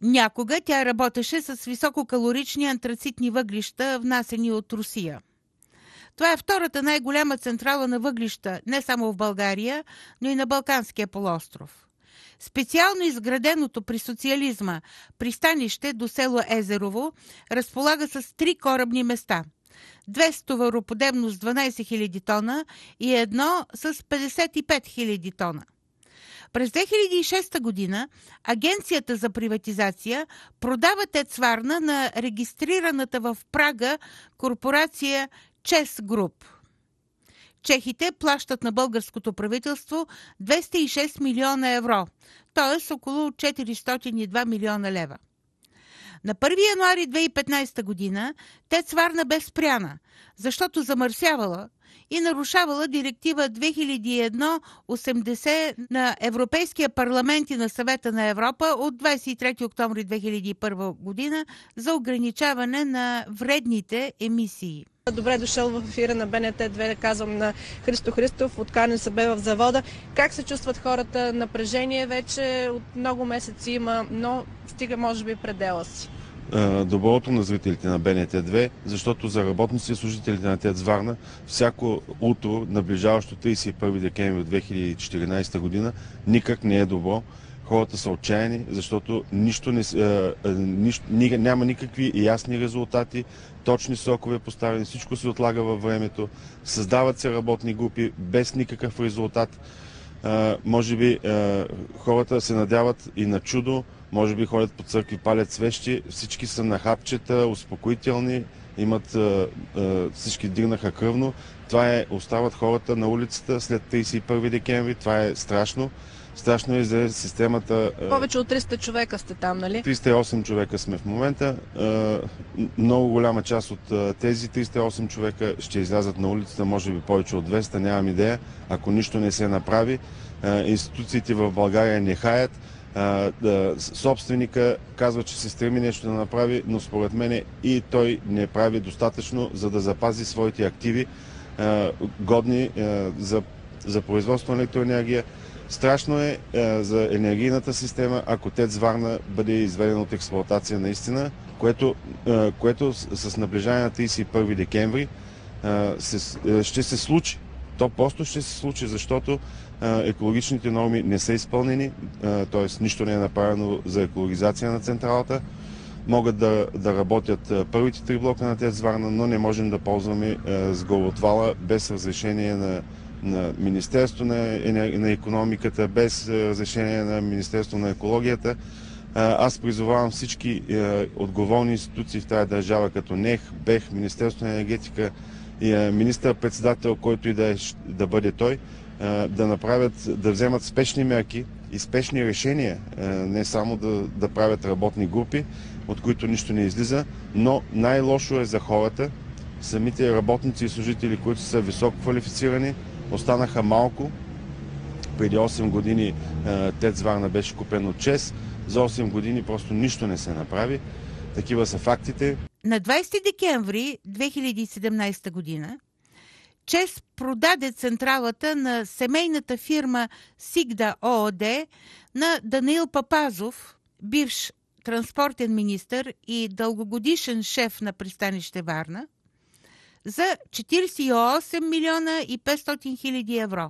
Някога тя работеше с висококалорични антрацитни въглища, внасени от Русия. Това е втората най-голяма централа на въглища не само в България, но и на Балканския полуостров. Специално изграденото при социализма пристанище до село Езерово разполага с 3 корабни места. 2 с товароподемност 12 000 тона и едно с 55 000 тона. През 2006 година Агенцията за приватизация продава ТЕЦ Варна на регистрираната в Прага корпорация ЧЕС Груп. Чехите плащат на българското правителство 206 милиона евро, т.е. около 402 милиона лева. На 1 януари 2015 година ТЕЦ Варна бе спряна, защото замърсявала и нарушавала директива 2001/80 на Европейския парламент и на Съвета на Европа от 23 октомври 2001 година за ограничаване на вредните емисии. Добре дошъл в ефира на БНТ 2, казвам на Христо Христов от КНСБ в завода. Как се чувстват хората? Напрежение вече от много месеци има, но стига може би предела си. Доброто на зрителите на БНТ 2, защото за работниците и служителите на ТЕЦ Варна всяко утро, наближаващо 31 декември 2014 година, никак не е добро. Хората са отчаяни, защото няма никакви ясни резултати, точни срокове поставени, всичко се отлага във времето, създават се работни групи без никакъв резултат. Може би хората се надяват и на чудо, може би ходят по църкви, палят свещи, всички са на хапчета, успокоителни, имат, всички дигнаха кръвно. Остават хората на улицата след 31 декември, това е страшно. Страшно е за системата. Повече от 300 човека сте там, нали? 308 човека сме в момента. Много голяма част от тези 308 човека ще излязат на улицата, може би повече от 200, нямам идея, ако нищо не се направи. Институциите в България не хаят. Собственика казва, че се стреми нещо да направи, но според мен и той не прави достатъчно, за да запази своите активи годни за производство на електроенергия. Страшно е за енергийната система, ако ТЕЦ Варна бъде изведена от експлоатация наистина, което с наближаване на 31 декември ще се случи. То просто ще се случи, защото екологичните норми не са изпълнени, т.е. нищо не е направено за екологизация на централата. Могат да работят първите 3 блока на ТЕЦ Варна, но не можем да ползваме сгъвотвала без разрешение на Министерство на икономиката, без разрешение на Министерство на екологията. Аз призовавам всички отговорни институции в тази държава, като НЕХ, БЕХ, Министерство на енергетика и министър-председател, който и да бъде той, да вземат спешни мерки и спешни решения, не само да правят работни групи, от които нищо не излиза, но най-лошо е за хората. Самите работници и служители, които са високо квалифицирани, останаха малко. Преди 8 години ТЕЦ Варна беше купен от ЧЕС. За 8 години просто нищо не се направи. Такива са фактите. На 20 декември 2017 година ЧЕС продаде централата на семейната фирма Сигда ООД на Даниил Папазов, бивш транспортен министър и дългогодишен шеф на пристанище Варна, за 48 милиона и 500 хиляди евро.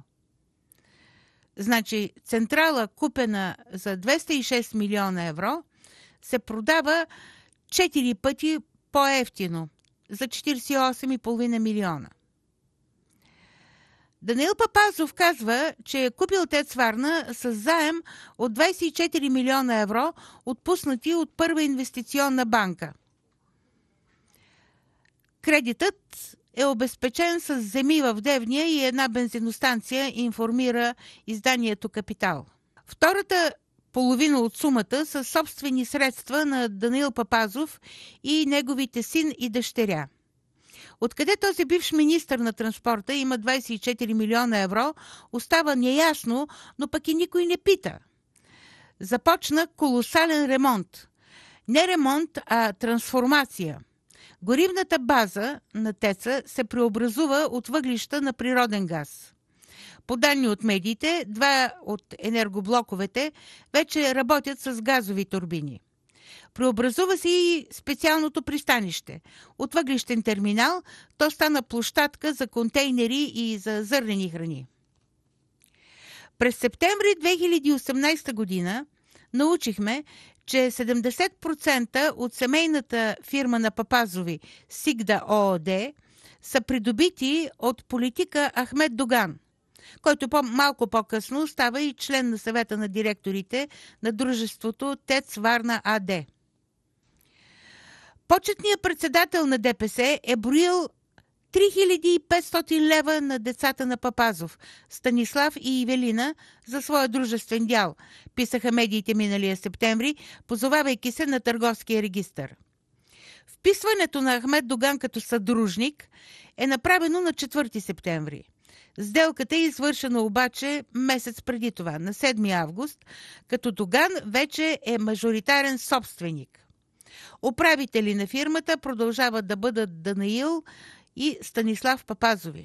Значи централа, купена за 206 милиона евро, се продава 4 пъти по-евтино, за 48,5 милиона. Даниил Папазов казва, че е купил ТЕЦ Варна с заем от 24 милиона евро, отпуснати от Първа инвестиционна банка. Кредитът е обезпечен с земи в Девня и една бензиностанция, информира изданието Капитал. Втората половина от сумата са собствени средства на Даниил Папазов и неговите син и дъщеря. Откъде този бивш министър на транспорта има 24 милиона евро, остава неясно, но пък и никой не пита. Започна колосален ремонт. Не ремонт, а трансформация. Горивната база на ТЕЦ-а се преобразува от въглища на природен газ. По данни от медиите, 2 от енергоблоковете вече работят с газови турбини. Преобразува се и специалното пристанище. От въглищен терминал то стана площадка за контейнери и за зърнени храни. През септември 2018 година научихме, че 70% от семейната фирма на Папазови Сигда ООД са придобити от политика Ахмед Доган, който малко по-късно става и член на съвета на директорите на дружеството ТЕЦ Варна АД. Почетният председател на ДПС е броил 3500 лева на децата на Папазов, Станислав и Ивелина, за своя дружествен дял, писаха медиите миналия септември, позовавайки се на търговския регистър. Вписването на Ахмед Доган като съдружник е направено на 4 септември. Сделката е извършена обаче месец преди това, на 7 август, като Доган вече е мажоритарен собственик. Управители на фирмата продължават да бъдат Данаил и Станислав Папазови.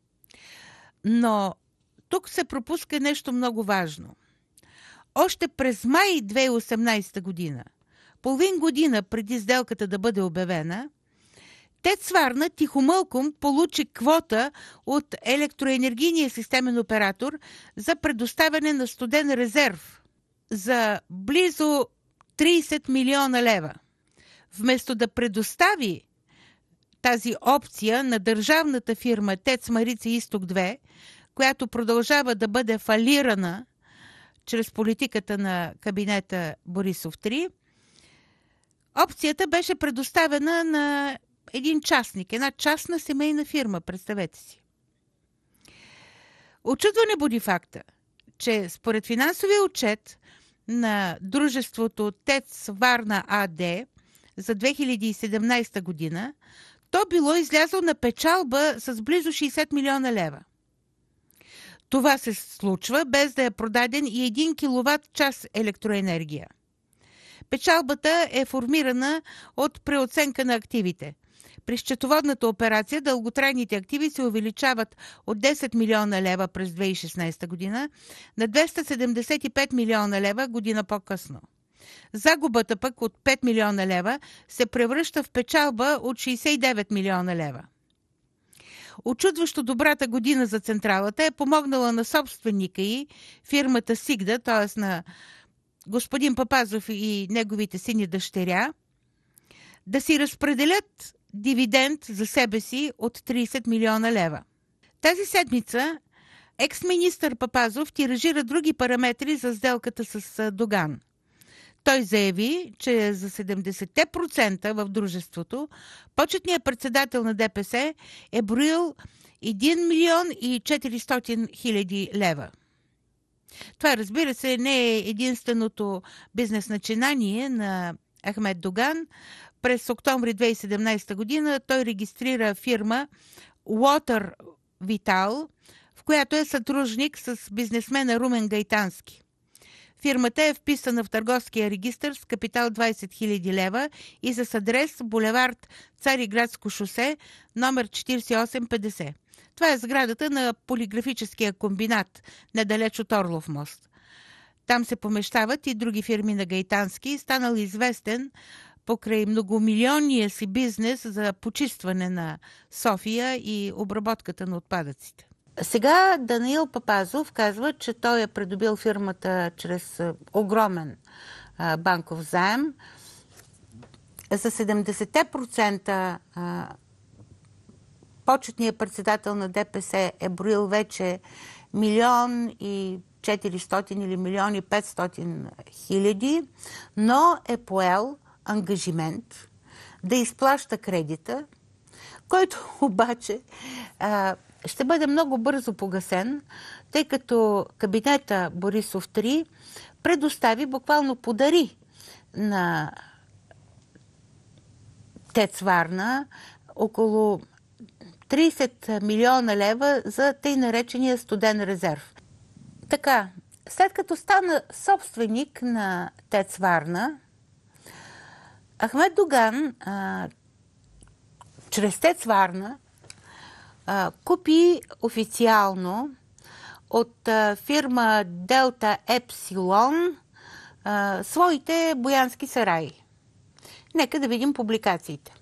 Но тук се пропуска нещо много важно. Още през май 2018 година, половин година преди сделката да бъде обявена, ТЕЦ Варна тихомълком получи квота от електроенергийния системен оператор за предоставяне на студен резерв за близо 30 милиона лева. Вместо да предостави тази опция на държавната фирма ТЕЦ Марица Изток 2, която продължава да бъде фалирана чрез политиката на кабинета Борисов 3, опцията беше предоставена на един частник, една частна семейна фирма, представете си. Очудване буди факта, че според финансовия отчет на дружеството ТЕЦ Варна АД за 2017 година, то било излязло на печалба с близо 60 милиона лева. Това се случва без да е продаден и 1 киловатт час електроенергия. Печалбата е формирана от преоценка на активите. При счетоводната операция дълготрайните активи се увеличават от 10 милиона лева през 2016 година на 275 милиона лева година по-късно. Загубата пък от 5 милиона лева се превръща в печалба от 69 милиона лева. Очудващо добрата година за централата е помогнала на собственика й, фирмата Сигда, т.е. на господин Папазов и неговите сини дъщеря, да си разпределят дивиденд за себе си от 30 милиона лева. Тази седмица екс-министър Папазов тиражира други параметри за сделката с Доган. Той заяви, че за 70% в дружеството почетният председател на ДПС е броил 1 милион и 400 хиляди лева. Това, разбира се, не е единственото бизнес начинание на Ахмед Доган. През октомври 2017 година той регистрира фирма Water Vital, в която е съдружник с бизнесмена Румен Гайтански. Фирмата е вписана в търговския регистър с капитал 20 000 лева и с адрес булевард Цариградско шосе, номер 4850. Това е сградата на полиграфическия комбинат, недалеч от Орлов мост. Там се помещават и други фирми на Гайтански, станал известен покрай многомилионния си бизнес за почистване на София и обработката на отпадъците. Сега Данаил Папазов казва, че той е придобил фирмата чрез огромен банков заем. За 70% почетният председател на ДПС е броил вече 1 400 000 или 1 500 000, но е поел ангажимент да изплаща кредита, който обаче ще бъде много бързо погасен, тъй като кабинета Борисов 3 предостави, буквално подари на ТЕЦ Варна около 30 милиона лева за тъй наречения студен резерв. Така, след като стана собственик на ТЕЦ Варна, Ахмед Доган чрез ТЕЦ Варна купи официално от фирма Делта Епсилон своите боянски сараи. Нека да видим публикациите.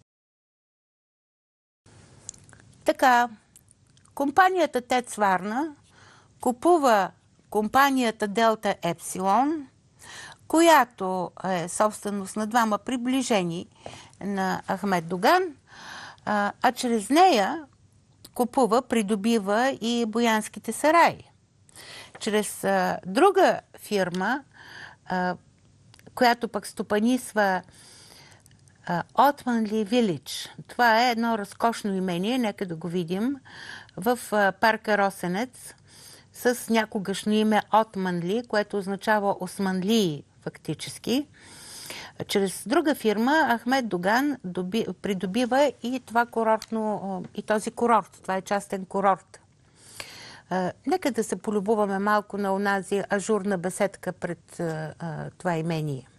Така, компанията ТЕЦ Варна купува компанията Делта Епсилон, която е собственост на двама приближени на Ахмед Доган, а чрез нея придобива и Боянските сараи. Чрез друга фирма, която пък стопанисва Отманли Вилидж. Това е едно разкошно имение, нека да го видим, в парка Росенец, с някогашно име Отманли, което означава османлии фактически. Чрез друга фирма Ахмед Доган придобива и този курорт. Това е частен курорт. Нека да се полюбуваме малко на онази ажурна беседка пред това имение.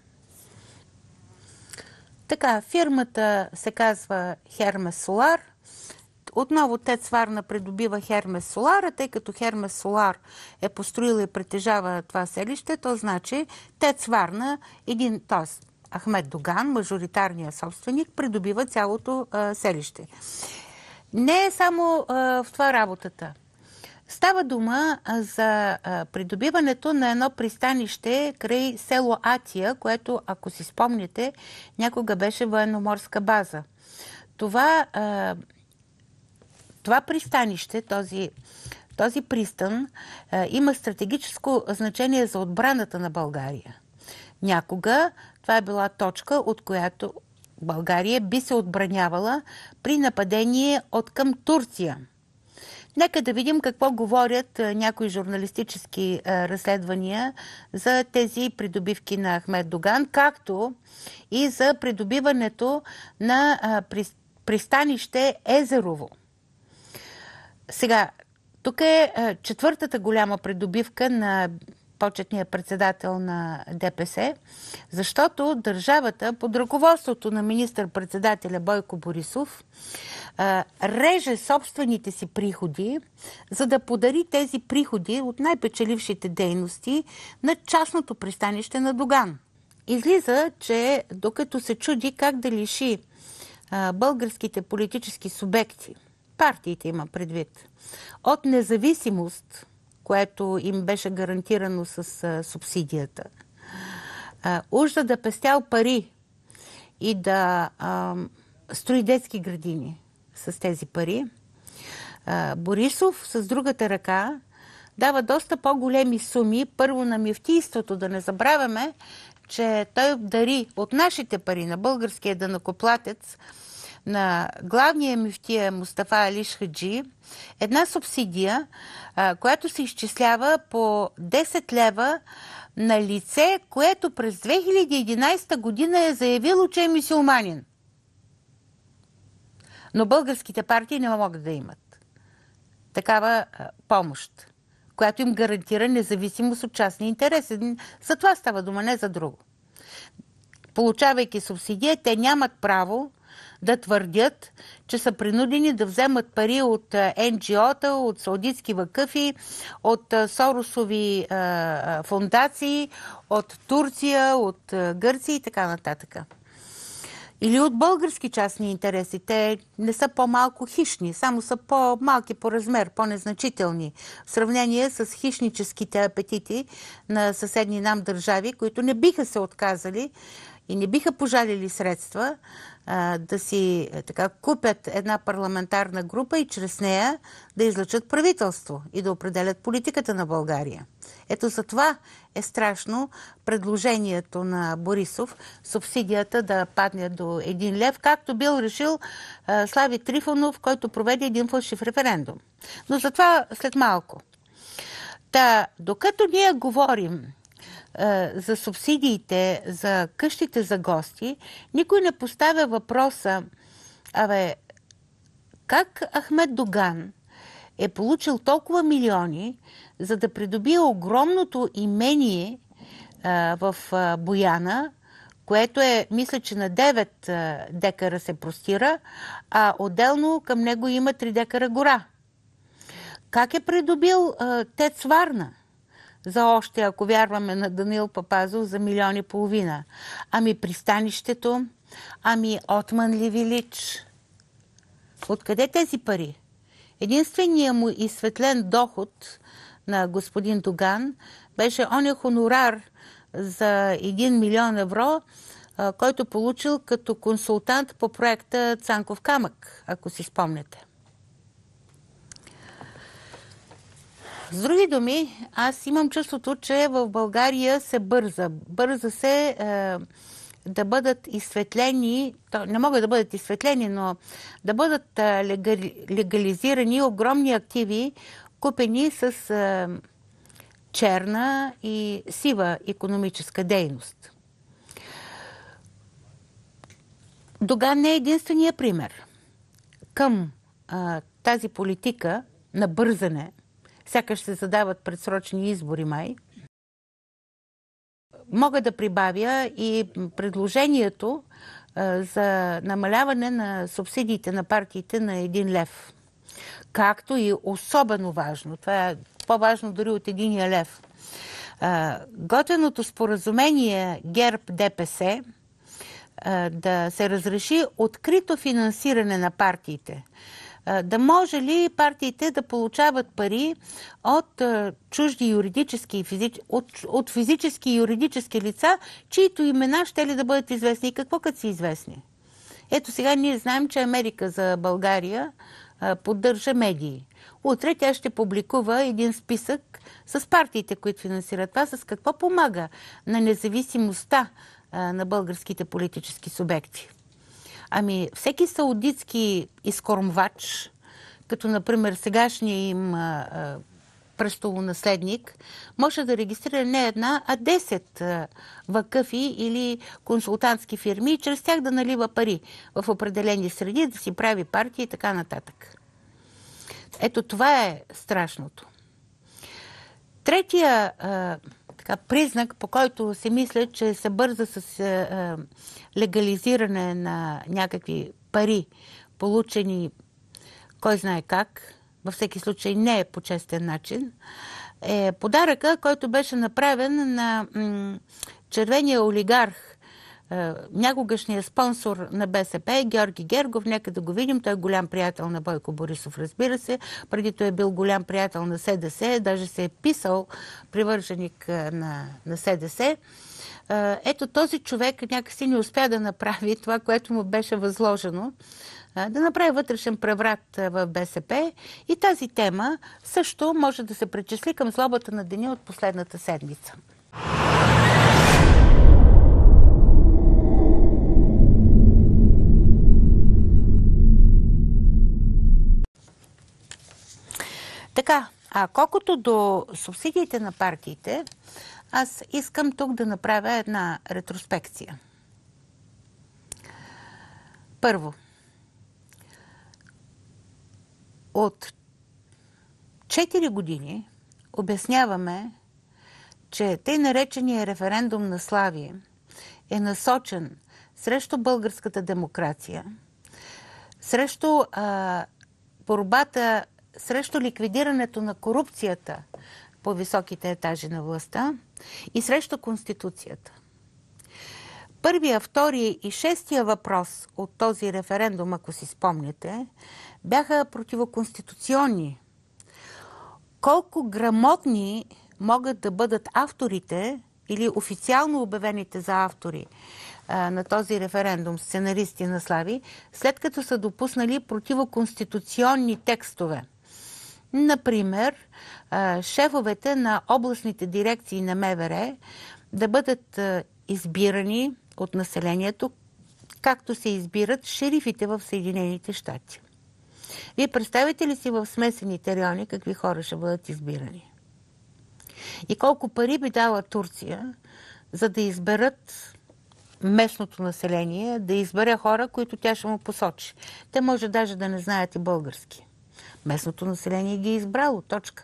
Така, фирмата се казва Хермес Солар. Отново ТЕЦ Варна придобива Хермес Солар, тъй като Хермес Солар е построила и притежава това селище, то значи ТЕЦ Варна, т.е. Ахмед Доган, мажоритарният собственик, придобива цялото селище. Не е само в това работата. Става дума за придобиването на едно пристанище край село Атия, което, ако си спомните, някога беше военноморска база. Това пристанище, този пристан има стратегическо значение за отбраната на България. Някога това е била точка, от която България би се отбранявала при нападение от към Турция. Нека да видим какво говорят някои журналистически разследвания за тези придобивки на Ахмед Доган, както и за придобиването на пристанище Езерово. Сега, тук е четвъртата голяма придобивка на почетния председател на ДПС, защото държавата под ръководството на министър-председателя Бойко Борисов реже собствените си приходи, за да подари тези приходи от най-печелившите дейности на частното пристанище на Доган. Излиза, че докато се чуди как да лиши българските политически субекти, партиите има предвид, от независимост, което им беше гарантирано с субсидията, уж да пестял пари и да строи детски градини с тези пари, Борисов с другата ръка дава доста по-големи суми, първо на мюфтийството, да не забравяме, че той дари от нашите пари на българския данъкоплатец на главния мюфтия Мустафа Алиш Хаджи една субсидия, която се изчислява по 10 лева на лице, което през 2011 година е заявило, че е мюсюлманин. Но българските партии не могат да имат такава помощ, която им гарантира независимост от частни интереси. За това става дума, не за друго. Получавайки субсидия, те нямат право да твърдят, че са принудени да вземат пари от НГО-та, от саудитски вакъфи, от Соросови фондации, от Турция, от Гърция и така нататък. Или от български частни интереси. Те не са по-малко хищни, само са по-малки по размер, по-незначителни в сравнение с хищническите апетити на съседни нам държави, които не биха се отказали и не биха пожалили средства да си купят една парламентарна група и чрез нея да излъчат правителство и да определят политиката на България. Ето за това е страшно предложението на Борисов субсидията да падне до 1 лев, както бил решил Слави Трифонов, който проведе един фалшив референдум. Но за това след малко. Докато ние говорим за субсидиите, за къщите за гости, никой не поставя въпроса, как Ахмед Доган е получил толкова милиони, за да придобие огромното имение в Бояна, което е, мисля, че на 9 декара се простира, а отделно към него има 3 декара гора. Как е придобил ТЕЦ Варна? За още, ако вярваме на Даниил Папазов, за 1,5 милиона. Пристанището, Ами Отман ли Велич? Откъде тези пари? Единственият му изсветлен доход на господин Доган беше оня хонорар за 1 милион евро, който получил като консултант по проекта Цанков камък, ако си спомняте. С други думи, аз имам чувството, че в България се бърза. Бърза се да бъдат изсветлени, не могат да бъдат изсветлени, но да бъдат легализирани огромни активи, купени с черна и сива икономическа дейност. Доган не е единствения пример. Към тази политика на бързане, сякаш се задават предсрочни избори май, мога да прибавя и предложението за намаляване на субсидиите на партиите на 1 лев. Както и особено важно, това е по-важно дори от 1 лев, готвеното споразумение ГЕРБ-ДПС да се разреши открито финансиране на партиите. Да може ли партиите да получават пари от чужди юридически и от физически и юридически лица, чието имена ще ли да бъдат известни? И какво като са известни? Ето сега ние знаем, че Америка за България поддържа медии. Утре тя ще публикува един списък с партиите, които финансират това, с какво помага на независимостта на българските политически субекти. Ами всеки саудитски изкормвач, като например сегашния им престолонаследник, може да регистрира не една, а 10 вакъфи или консултантски фирми и чрез тях да налива пари в определени среди, да си прави партии и така нататък. Ето това е страшното. Третия признак, по който се мисля, че се бърза с легализиране на някакви пари, получени кой знае как, във всеки случай не е по честен начин, е подаръка, който беше направен на червения олигарх, някогашния спонсор на БСП, Георги Гергов. Нека да го видим. Той е голям приятел на Бойко Борисов, разбира се. Преди той е бил голям приятел на СДС. Даже се е писал привърженик на СДС. Ето този човек някакси не успя да направи това, което му беше възложено. Да направи вътрешен преврат в БСП. И тази тема също може да се причисли към злобата на деня от последната седмица. Така, а колкото до субсидиите на партиите, аз искам тук да направя една ретроспекция. Първо, от 4 години обясняваме, че тъй наречения референдум на Слави е насочен срещу българската демокрация, срещу борбата, срещу ликвидирането на корупцията по високите етажи на властта и срещу Конституцията. Първия, втория и шестия въпрос от този референдум, ако си спомняте, бяха противоконституционни. Колко грамотни могат да бъдат авторите или официално обявените за автори на този референдум, сценаристи на Слави, след като са допуснали противоконституционни текстове. Например, шефовете на областните дирекции на МВР да бъдат избирани от населението, както се избират шерифите в Съединените щати. Вие представите ли си в смесените райони какви хора ще бъдат избирани? И колко пари би дала Турция, за да изберат местното население, да избере хора, които тя ще му посочи. Те може даже да не знаят и български. Местното население ги е избрало. Точка.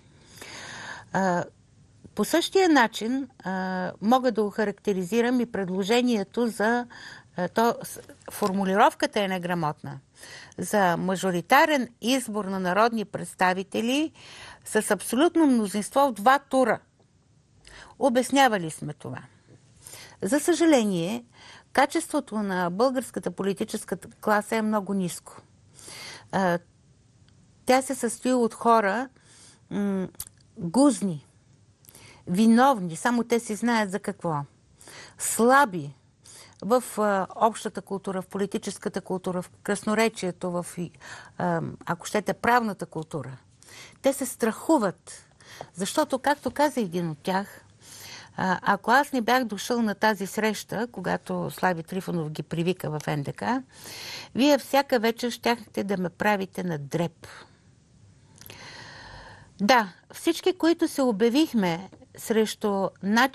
По същия начин мога да охарактеризирам и предложението за... формулировката е неграмотна. За мажоритарен избор на народни представители с абсолютно мнозинство в 2 тура. Обяснявали сме това. За съжаление, качеството на българската политическа класа е много ниско. Тя се състои от хора гузни, виновни, само те си знаят за какво. Слаби в общата култура, в политическата култура, в красноречието, в, ако щете, правната култура. Те се страхуват, защото, както каза един от тях, ако аз не бях дошъл на тази среща, когато Слави Трифонов ги привика в НДК, вие всяка вечер щяхте да ме правите на дреб. Да, всички, които се обявихме срещу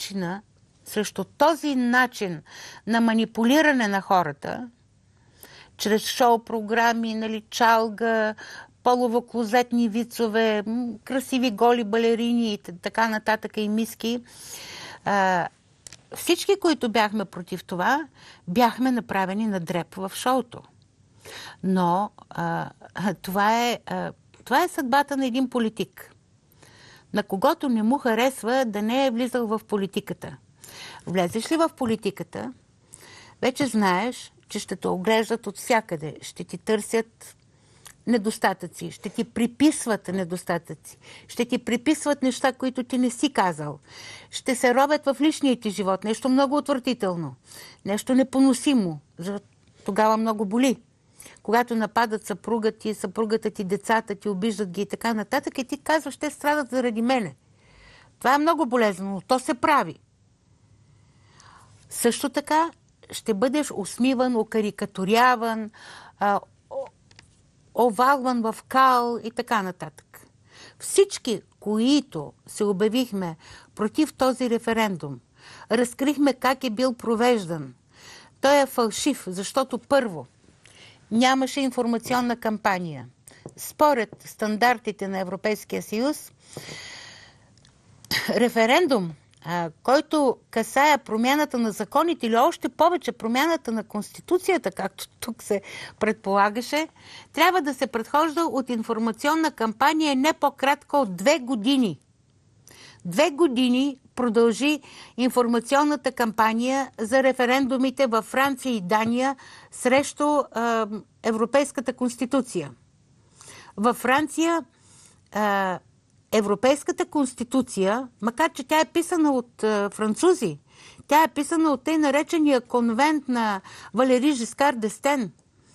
този начин на манипулиране на хората, чрез шоу-програми, нали, чалга, полово-клозетни вицове, красиви голи балерини и така нататък и миски, всички, които бяхме против това, бяхме направени на дреб в шоуто. Но това е съдбата на един политик, на когото не му харесва да не е влизал в политиката. Влезеш ли в политиката, вече знаеш, че ще те оглеждат от всякъде, ще ти търсят недостатъци, ще ти приписват недостатъци, ще ти приписват неща, които ти не си казал, ще се робят в личния ти живот, нещо много отвратително, нещо непоносимо, тогава много боли. Когато нападат съпругата ти, децата ти, обиждат ги и така нататък, и ти казваш, те страдат заради мене. Това е много болезнено, но то се прави. Също така ще бъдеш усмиван, окарикатуряван, овалван в кал и така нататък. Всички, които се обявихме против този референдум, разкрихме как е бил провеждан. Той е фалшив, защото първо, нямаше информационна кампания. Според стандартите на Европейския съюз, референдум, който касае промяната на законите или още повече промяната на Конституцията, както тук се предполагаше, трябва да се предхожда от информационна кампания не по-кратко от 2 години. 2 години продължи информационната кампания за референдумите във Франция и Дания срещу Европейската конституция. Във Франция Европейската конституция, макар че тя е писана от французи, тя е писана от тъй наречения конвент на Валери Жискар д'Естен.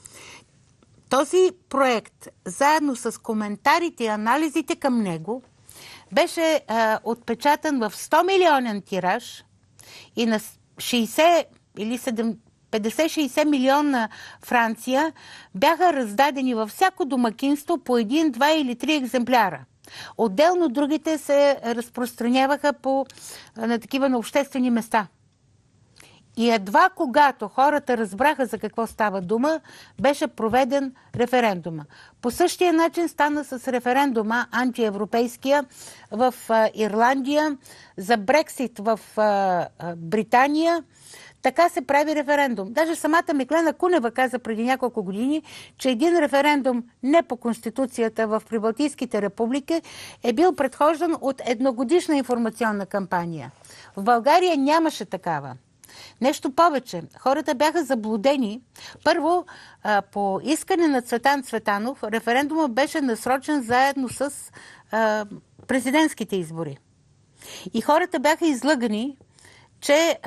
Този проект, заедно с коментарите и анализите към него, беше отпечатан в 100 милионен тираж и на 60 или 50-60 милиона Франция бяха раздадени във всяко домакинство по 1, 2 или 3 екземпляра. Отделно другите се разпространяваха на обществени места. И едва когато хората разбраха за какво става дума, беше проведен референдума. По същия начин стана с референдума антиевропейския в Ирландия, за Брексит в Британия. Така се прави референдум. Даже самата Миклена Кунева каза преди няколко години, че един референдум не по Конституцията в Прибалтийските републики е бил предхождан от едногодишна информационна кампания. В България нямаше такава. Нещо повече. Хората бяха заблудени. Първо, по искане на Цветан Цветанов, референдума беше насрочен заедно с президентските избори. И хората бяха излъгани, че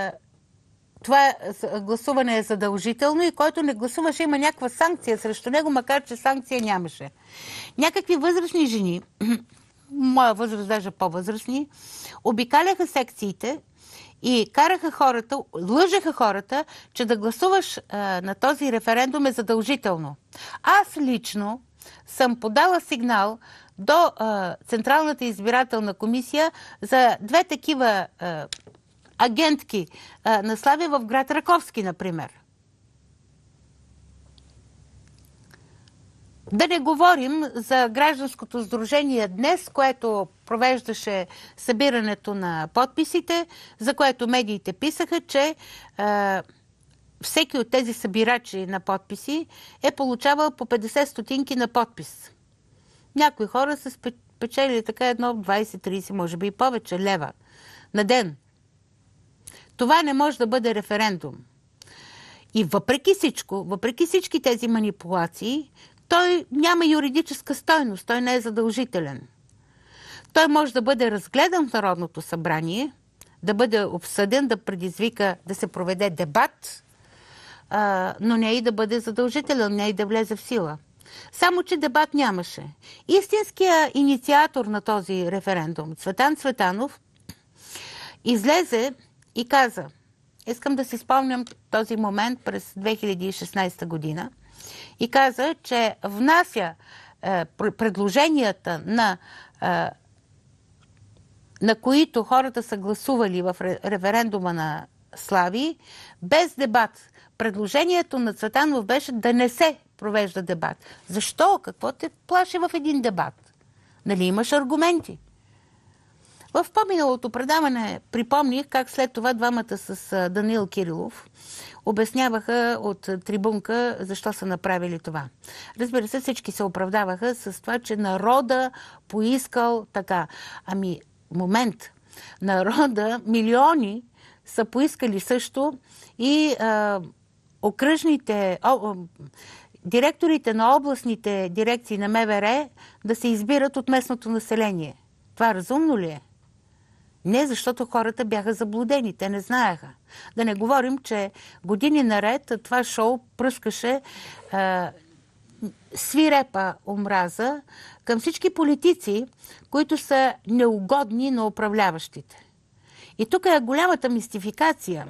това гласуване е задължително и който не гласуваше, има някаква санкция срещу него, макар че санкция нямаше. Някакви възрастни жени, моя възраст даже по-възрастни, обикаляха секциите и караха хората, лъжеха хората, че да гласуваш на този референдум е задължително. Аз лично съм подала сигнал до Централната избирателна комисия за 2 такива агентки на Слави в град Раковски, например. Да не говорим за гражданското сдружение днес, което провеждаше събирането на подписите, за което медиите писаха, че всеки от тези събирачи на подписи е получавал по 50 стотинки на подпис. Някои хора са спечелили така 20-30, може би и повече лева на ден. това не може да бъде референдум. И въпреки всичко, въпреки всички тези манипулации, той няма юридическа стойност, той не е задължителен. Той може да бъде разгледан в Народното събрание, да бъде обсъден, да предизвика да се проведе дебат, но не и да бъде задължителен, не и да влезе в сила. Само че дебат нямаше. Истинският инициатор на този референдум, Цветан Цветанов, излезе и каза, искам да си спомням този момент през 2016 година, и каза, че внася предложенията на които хората са гласували в референдума на Слави, без дебат. Предложението на Цветанов беше да не се провежда дебат. Защо? Какво те плаши в един дебат? Нали имаш аргументи? В по-миналото предаване припомних как след това двамата с Даниил Кирилов обясняваха от трибунка защо са направили това. Разбира се, всички се оправдаваха с това, че народа поискал така. Ами, момент. Народа, милиони са поискали също и директорите на областните дирекции на МВР да се избират от местното население. Това разумно ли е? Не, защото хората бяха заблудени, те не знаеха. Да не говорим, че години наред това шоу пръскаше свирепа омраза към всички политици, които са неугодни на управляващите. И тук е голямата мистификация.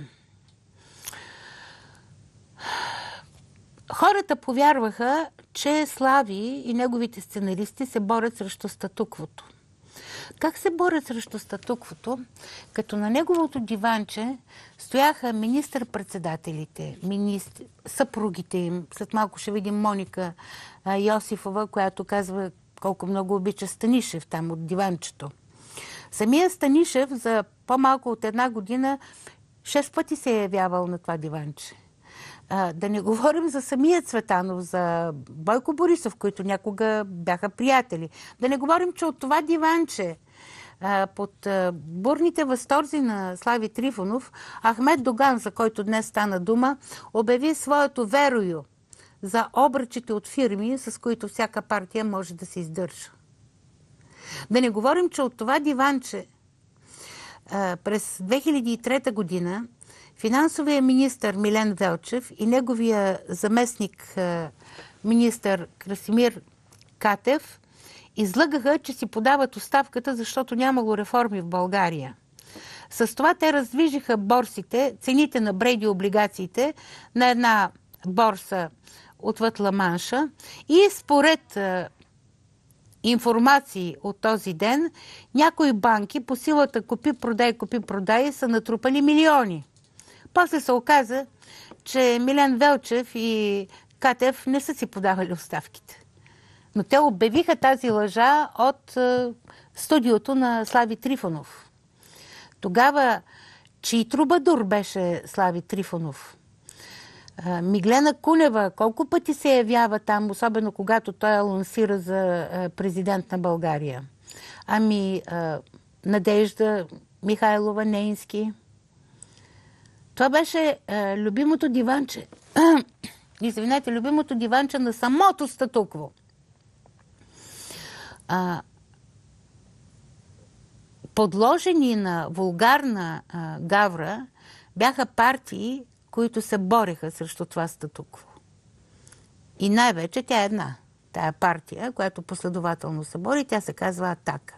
Хората повярваха, че Слави и неговите сценаристи се борят срещу статуквото. Как се борят срещу статуквото, като на неговото диванче стояха министър-председателите, съпругите им. След малко ще видим Моника Йосифова, която казва колко много обича Станишев там от диванчето. Самия Станишев за по-малко от една година 6 пъти се е явявал на това диванче. Да не говорим за самия Цветанов, за Бойко Борисов, които някога бяха приятели. Да не говорим, че от това диванче под бурните възторзи на Слави Трифонов, Ахмед Доган, за който днес стана дума, обяви своето верою за обръчите от фирми, с които всяка партия може да се издържа. Да не говорим, че от това диванче през 2003 година финансовия министър Милен Велчев и неговия заместник министър Красимир Катев излъгаха, че си подават оставката, защото нямало реформи в България. С това те раздвижиха борсите, цените на Брейди облигациите на една борса отвъд Ла-Манша и според информации от този ден, някои банки по силата купи-продай са натрупали милиони. После се оказа, че Милен Велчев и Катев не са си подавали оставките. Но те обявиха тази лъжа от студиото на Слави Трифонов. Тогава, чий трубадур беше Слави Трифонов? Миглена Кунева колко пъти се явява там, особено когато той лансира за президент на България? Ами, Надежда Михайлова, Нейнски. Това беше любимото диванче. Извинете, любимото диванче на самото статукво. Подложени на вулгарна гавра бяха партии, които се бореха срещу това статукво. И най-вече тя е една. Тая партия, която последователно се бори, тя се казва Атака.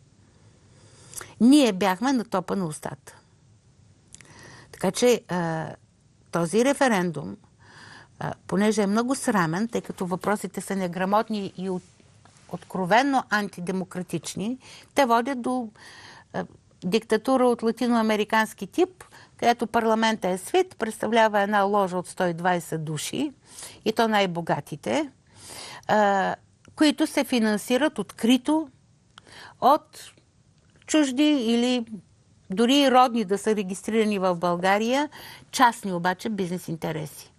Ние бяхме на топа на устата. Така че този референдум, понеже е много срамен, тъй като въпросите са неграмотни и откровенно антидемократични, те водят до диктатура от латиноамерикански тип, където парламента е свит, представлява една ложа от 120 души, и то най-богатите, които се финансират открито от чужди или дори родни да са регистрирани в България, частни обаче бизнес интереси.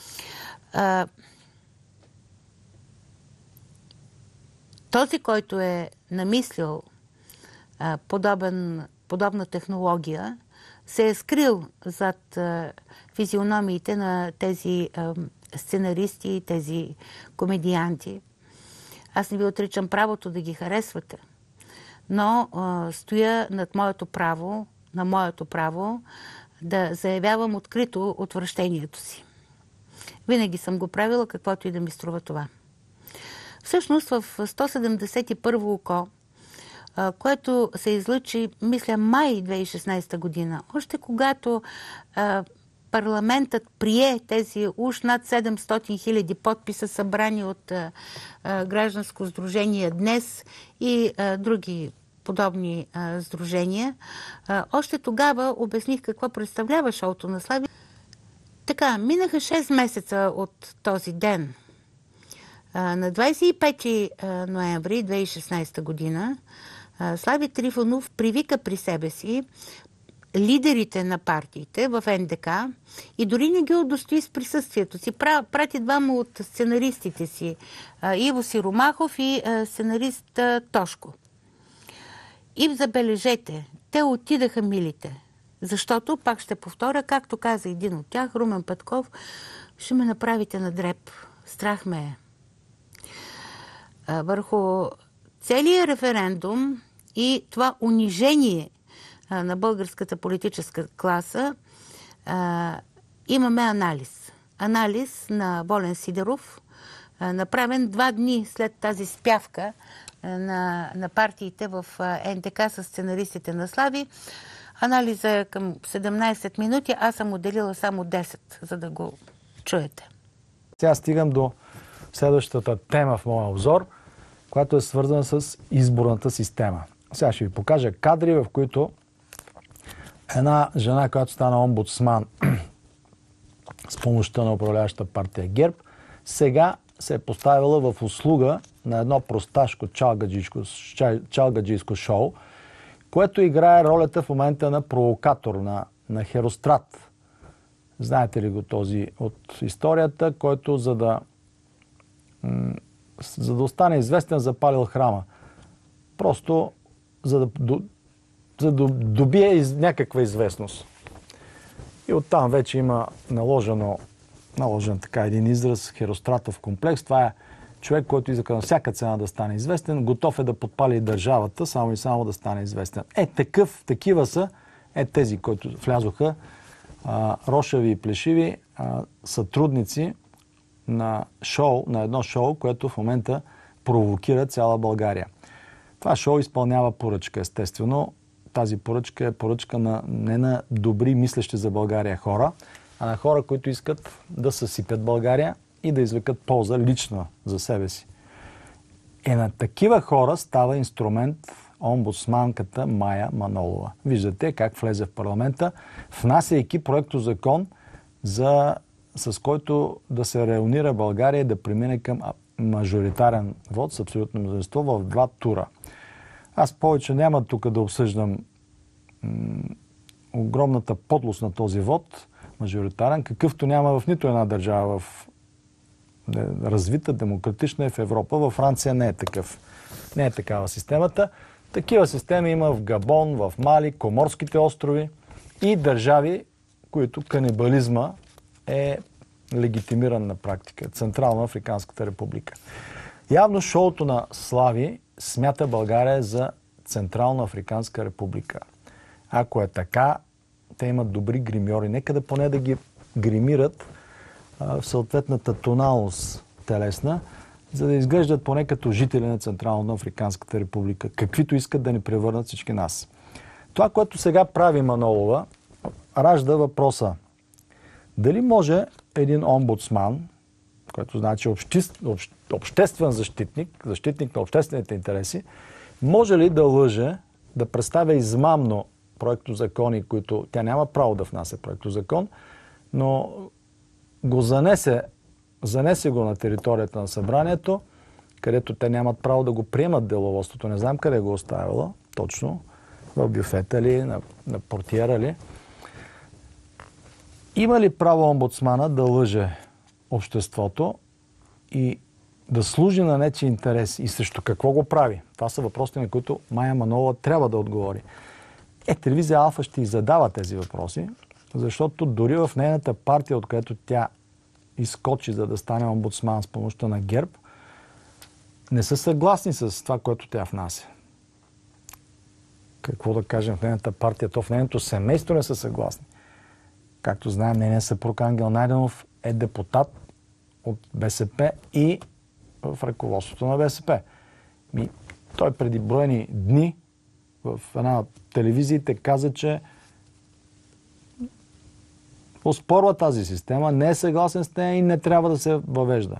Този, който е намислил подобна технология, се е скрил зад физиономиите на тези сценаристи и тези комедианти. Аз не ви отричам правото да ги харесвате, но стоя над моето право, на моето право да заявявам открито отвращението си. Винаги съм го правила, каквото и да ми струва това. Всъщност в 171 око, което се излъчи, мисля, май 2016 година, още когато парламентът прие тези уж над 700 000 подписа, събрани от гражданско сдружение Днес и други подобни сдружения. Още тогава обясних какво представлява шоуто на Слави. Така, минаха 6 месеца от този ден. На 25 ноември 2016 година Слави Трифонов привика при себе си лидерите на партиите в НДК и дори не ги удостои с присъствието си. Прати двама от сценаристите си, Иво Сиромахов и сценарист Тошко. И забележете, те отидаха милите. Защото, пак ще повторя, както каза един от тях, Румен Петков, ще ме направите на дреб. Страх ме е. Върху целият референдум и това унижение на българската политическа класа имаме анализ. Анализ на Волен Сидеров, направен 2 дни след тази спявка на партиите в НДК с сценаристите на Слави. Анализа е към 17 минути, аз съм отделила само 10, за да го чуете. Сега стигам до следващата тема в моя обзор, която е свързана с изборната система. Сега ще ви покажа кадри, в които една жена, която стана омбудсман с помощта на управляваща партия ГЕРБ, сега се е поставила в услуга на едно просташко чалгаджийско шоу, което играе ролята в момента на провокатор, на Херострат. Знаете ли го този от историята, който за да остане известен, запалил храма. Просто за да добие някаква известност. И оттам вече има наложен така един израз Херостратов комплекс. Това е човек, който иска на всяка цена да стане известен, готов е да подпали държавата, само и само да стане известен. Такива са тези, които влязоха рошави и плешиви сътрудници на едно шоу, което в момента провокира цяла България. Това шоу изпълнява поръчка, естествено. Тази поръчка е поръчка не на добри мислещи за България хора, а на хора, които искат да съсипят България и да извлекат полза лично за себе си. На такива хора става инструмент омбудсманката Мая Манолова. Виждате как влезе в парламента, внасяйки проектозакон, с който да се реунира България и да премине към мажоритарен вод с абсолютно мнозинство в 2 тура. Аз повече няма тук да обсъждам огромната подлост на този вод, мажоритарен, какъвто няма в нито една държава в развита, демократична е в Европа. Във Франция не е такава системата. Такива системи има в Габон, в Мали, Коморските острови и държави, които канибализма е легитимиран на практика. Централна Африканската република. Явно шоуто на Слави смята България за Централна Африканска република. Ако е така, те имат добри гримьори. Нека поне да ги гримират в съответната тоналност телесна, за да изглеждат поне като жители на Централна Африканската република, каквито искат да ни превърнат всички нас. Това, което сега прави Манолова, ражда въпроса: дали може един омбудсман, който значи обществен защитник на обществените интереси, може ли да лъже, да представя измамно проектозакони, които тя няма право да внася проектозакон, но го занесе го на територията на събранието, където те нямат право да го приемат деловодството. Не знам къде го оставила точно, в бюфета ли, на портиера ли. Има ли право омбудсмана да лъже обществото и да служи на нечи интерес и срещу какво го прави? Това са въпросите, на които Мая Манолова трябва да отговори. Телевизия Алфа ще й задава тези въпроси, защото дори в нейната партия, от която тя изкочи, за да стане омбудсман с помощта на ГЕРБ, не са съгласни с това, което тя внася. Какво да кажем в нейната партия? То в нейното семейство не са съгласни. Както знаем, нейният съпруг Ангел Найденов е депутат от БСП и в ръководството на БСП. Той преди броени дни в една от телевизиите каза, че оспорва тази система, не е съгласен с нея и не трябва да се въвежда.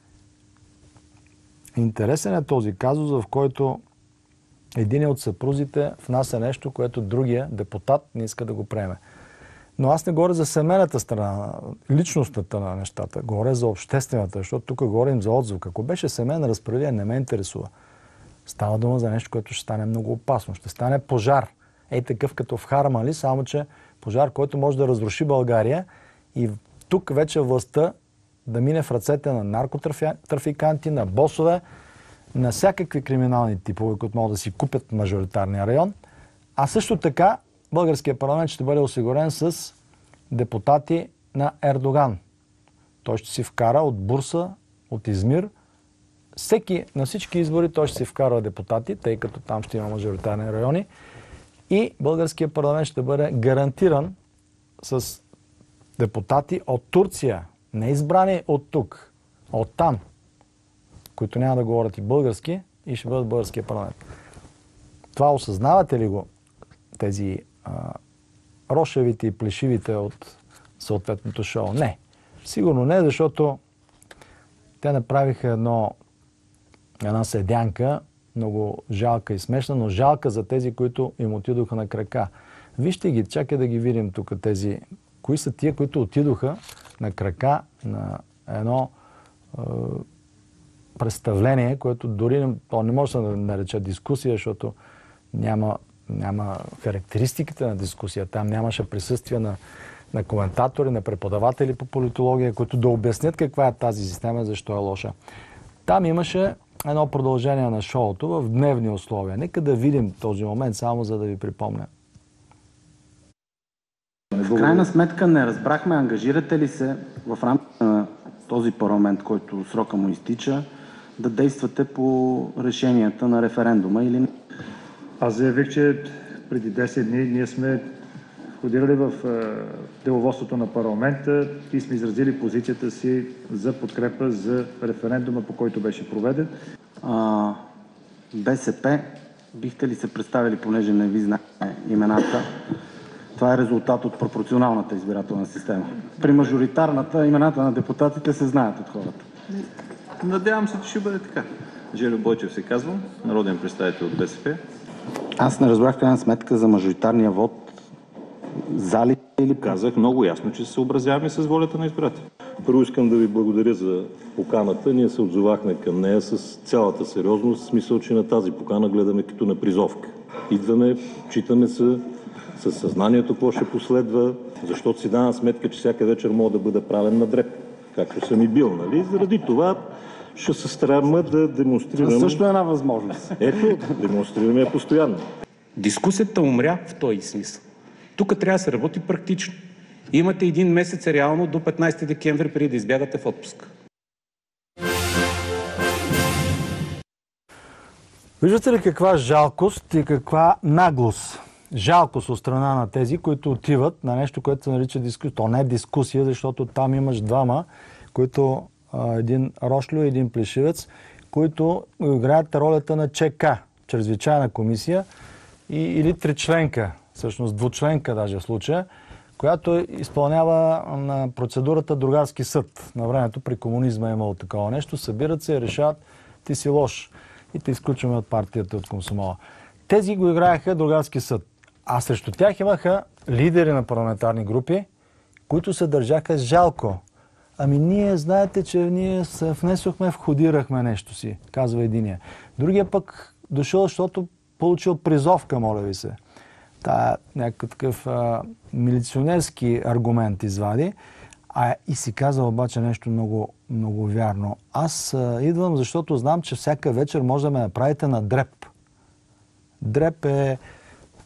Интересен е този казус, в който един от съпрузите внася нещо, което другия депутат не иска да го приеме. Но аз не говоря за семейната страна, личностната на нещата. Говоря за обществената, защото тук говорим за отзвук. Ако беше семейна разправия, не ме интересува. Става дума за нещо, което ще стане много опасно. Ще стане пожар. Такъв като в Хармали, само че пожар, който може да разруши България и тук вече властта да мине в ръцете на наркотрафиканти, на босове, на всякакви криминални типове, които могат да си купят мажоритарния район. А също така българския парламент ще бъде осигурен с депутати на Ердоган. Той ще си вкара от Бурса, от Измир. На всички избори той ще си вкара депутати, тъй като там ще има мажоритарни райони. И българския парламент ще бъде гарантиран с депутати от Турция. Не избрани от тук, от там, които няма да говорят и български и ще бъдат българския парламент. Това осъзнавате ли го тези рошевите и плешивите от съответното шоу? Не. Сигурно не, защото те направиха една седянка, много жалка и смешна, но жалка за тези, които им отидоха на крака. Вижте ги, чакай да ги видим тук тези. Кои са тия, които отидоха на крака на едно представление, което дори не може да нарече дискусия, защото няма характеристиките на дискусия. Там нямаше присъствие на коментатори, на преподаватели по политология, които да обяснят каква е тази система и защо е лоша. Там имаше едно продължение на шоуто в дневни условия. Нека да видим този момент, само за да ви припомня. В крайна сметка не разбрахме, ангажирате ли се в рамките на този парламент, който срока му изтича, да действате по решенията на референдума или не? Аз заявих, че преди 10 дни ние сме входирали в деловодството на парламента и сме изразили позицията си за подкрепа за референдума, по който беше проведен. БСП, бихте ли се представили, понеже не ви знаете имената? Това е резултат от пропорционалната избирателна система. При мажоритарната имената на депутатите се знаят от хората. Надявам се, че ще бъде така. Жельо Бойчев се казвам, народен представител от БСП. Аз не разбрах крайна сметка за мажоритарния вод. За ли или... Казах много ясно, че се съобразяваме с волята на избирателя. Първо искам да ви благодаря за поканата. Ние се отзовахме към нея с цялата сериозност, в смисъл, че на тази покана гледаме като на призовка. Идваме, читаме се със съзнанието какво ще последва, защото си давам сметка, че всяка вечер мога да бъда правен на дреб, както съм и бил, нали? Заради това ще се стараем да демонстрираме... Това също е една възможност. Ето, демонстрираме я постоянно. Дискусията умря в този смисъл. Тук трябва да се работи практично. Имате един месец реално до 15 декември преди да избягате в отпуск. Виждате ли каква жалкост и каква наглост? Жалкост от страна на тези, които отиват на нещо, което се нарича дискусия. То не е дискусия, защото там имаш двама, които един Рошлю и един Плешивец, които играят ролята на ЧК, чрезвичайна комисия, или тричленка, всъщност двучленка даже в случая, която изпълнява на процедурата другарски съд. На времето при комунизма е имало такова нещо. Събират се и решават, ти си лош и те изключваме от партията, от Комсомола. Тези го играеха другарски съд. А срещу тях имаха лидери на парламентарни групи, които се държаха жалко. Ами ние, знаете, че ние се внесохме, входирахме нещо си, казва единия. Другия пък дошъл, защото получил призовка, моля ви се. Та някакъв такъв милиционерски аргумент извади. И си казва обаче нещо много, много вярно. Аз идвам, защото знам, че всяка вечер може да ме направите на дреп. Дреп е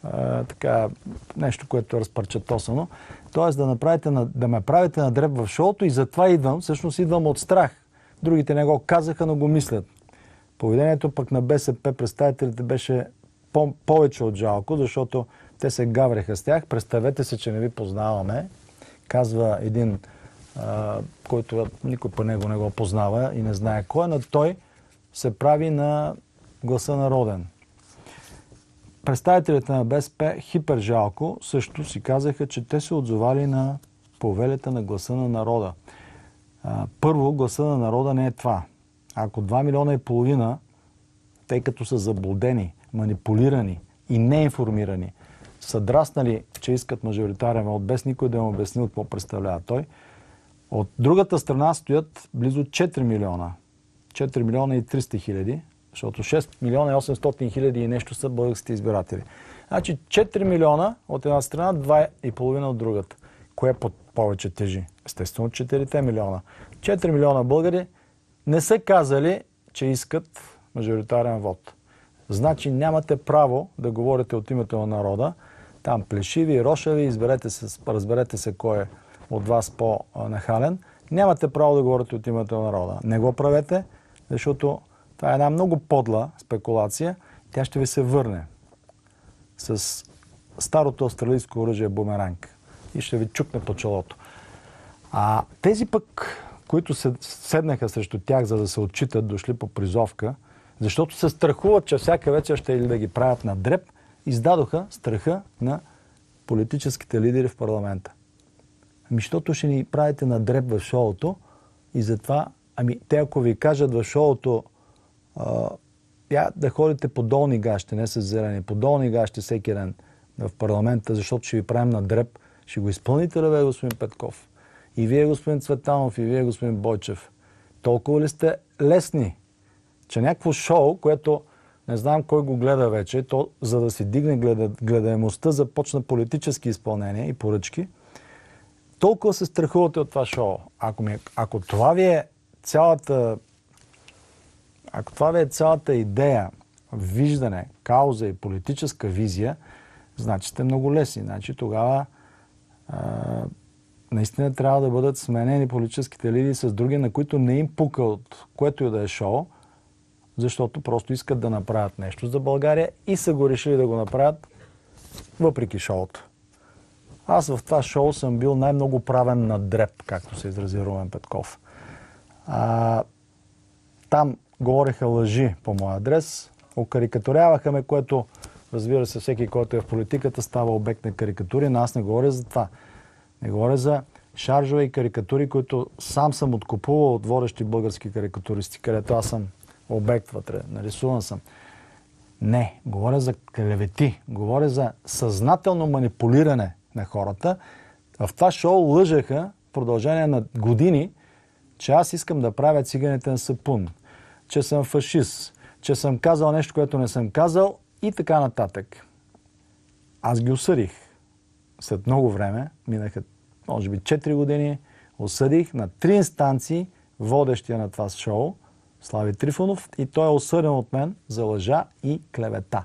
така, нещо, което е разпарчатосано. Тоест да ме правите на дреб в шоуто и затова идвам. Всъщност идвам от страх. Другите не го казаха, но го мислят. Поведението пък на БСП представителите беше повече от жалко, защото те се гавреха с тях. Представете се, че не ви познаваме. Казва един, който никой по него не го познава и не знае кой, но той се прави на Гласа народен. Представителите на БСП хипержалко също си казаха, че те се отзовали на повелята на Гласа на народа. Първо, Гласа на народа не е това. Ако 2,5 милиона, тъй като са заблудени, манипулирани и неинформирани, са драснали, че искат мажоритарен вот, без никой да им обяснил какво представлява той, от другата страна стоят близо 4 милиона. 4 милиона и 300 хиляди, защото 6 милиона и 800 хиляди и нещо са българските избиратели. Значи 4 милиона от една страна, 2,5 от другата. Кое повече тежи? Естествено 4 милиона. 4 милиона българи не са казали, че искат мажоритарен вот. Значи нямате право да говорите от името на народа. Там плешиви, рошави, разберете се кой е от вас по-нахален. Нямате право да говорите от името на народа. Не го правете, защото това е една много подла спекулация. Тя ще ви се върне с старото австралийско оръжие бумеранг и ще ви чукне по челото. А тези пък, които седнаха срещу тях, за да се отчитат, дошли по призовка, защото се страхуват, че всяка вечер ще или да ги правят на дреб, издадоха страха на политическите лидери в парламента. Защото ще ни правите на дреб в шоуто и затова, те ако ви кажат в шоуто да ходите по долни гащи, не с зелени, по долни гащи всеки ден в парламента, защото ще ви правим на дреб, ще го изпълните ли, господин Петков? И вие, господин Цветанов, и вие, господин Бойчев. Толкова ли сте лесни, че някакво шоу, което не знам кой го гледа вече, то за да се дигне гледаемостта, започна политически изпълнения и поръчки, толкова се страхувате от това шоу. Ако това ви е цялата идея, виждане, кауза и политическа визия, значи сте много лесни. Значи тогава наистина трябва да бъдат сменени политическите лидери с други, на които не им пука от което и да е шоу, защото просто искат да направят нещо за България и са го решили да го направят въпреки шоуто. Аз в това шоу съм бил най-много правен на дреб, както се изрази Румен Петков. Там говореха лъжи по моя адрес, окарикатуряваха ме, което, разбира се, всеки, който е в политиката, става обект на карикатури, но аз не говоря за това. Не говоря за шаржове и карикатури, които сам съм откупувал от водещи български карикатуристи, където аз съм обект вътре, нарисуван съм. Не, говоря за клевети, говоря за съзнателно манипулиране на хората. В това шоу лъжеха в продължение на години, че аз искам да правя циганите на сапун, че съм фашист, че съм казал нещо, което не съм казал и така нататък. Аз ги осъдих. След много време, минаха може би 4 години, осъдих на 3 инстанции водещия на това шоу, Слави Трифонов, и той е осъден от мен за лъжа и клевета.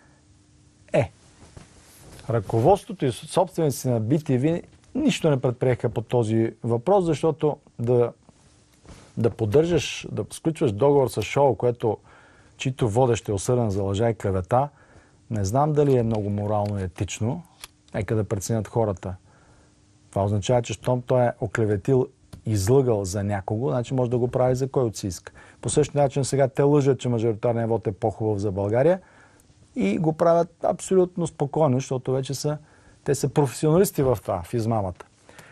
Ръководството и собственици на BTV нищо не предприеха по този въпрос, защото да поддържаш, да сключваш договор с шоу, чието водещ е осъден за лъжа и клевета, не знам дали е много морално и етично. Нека да преценят хората. Това означава, че щом той е оклеветил, излъгал за някого, значи може да го прави за който си иска. По същия начин сега те лъжат, че мажоритарният вот е по-хубав за България и го правят абсолютно спокойно, защото вече те са професионалисти в това, в измамата.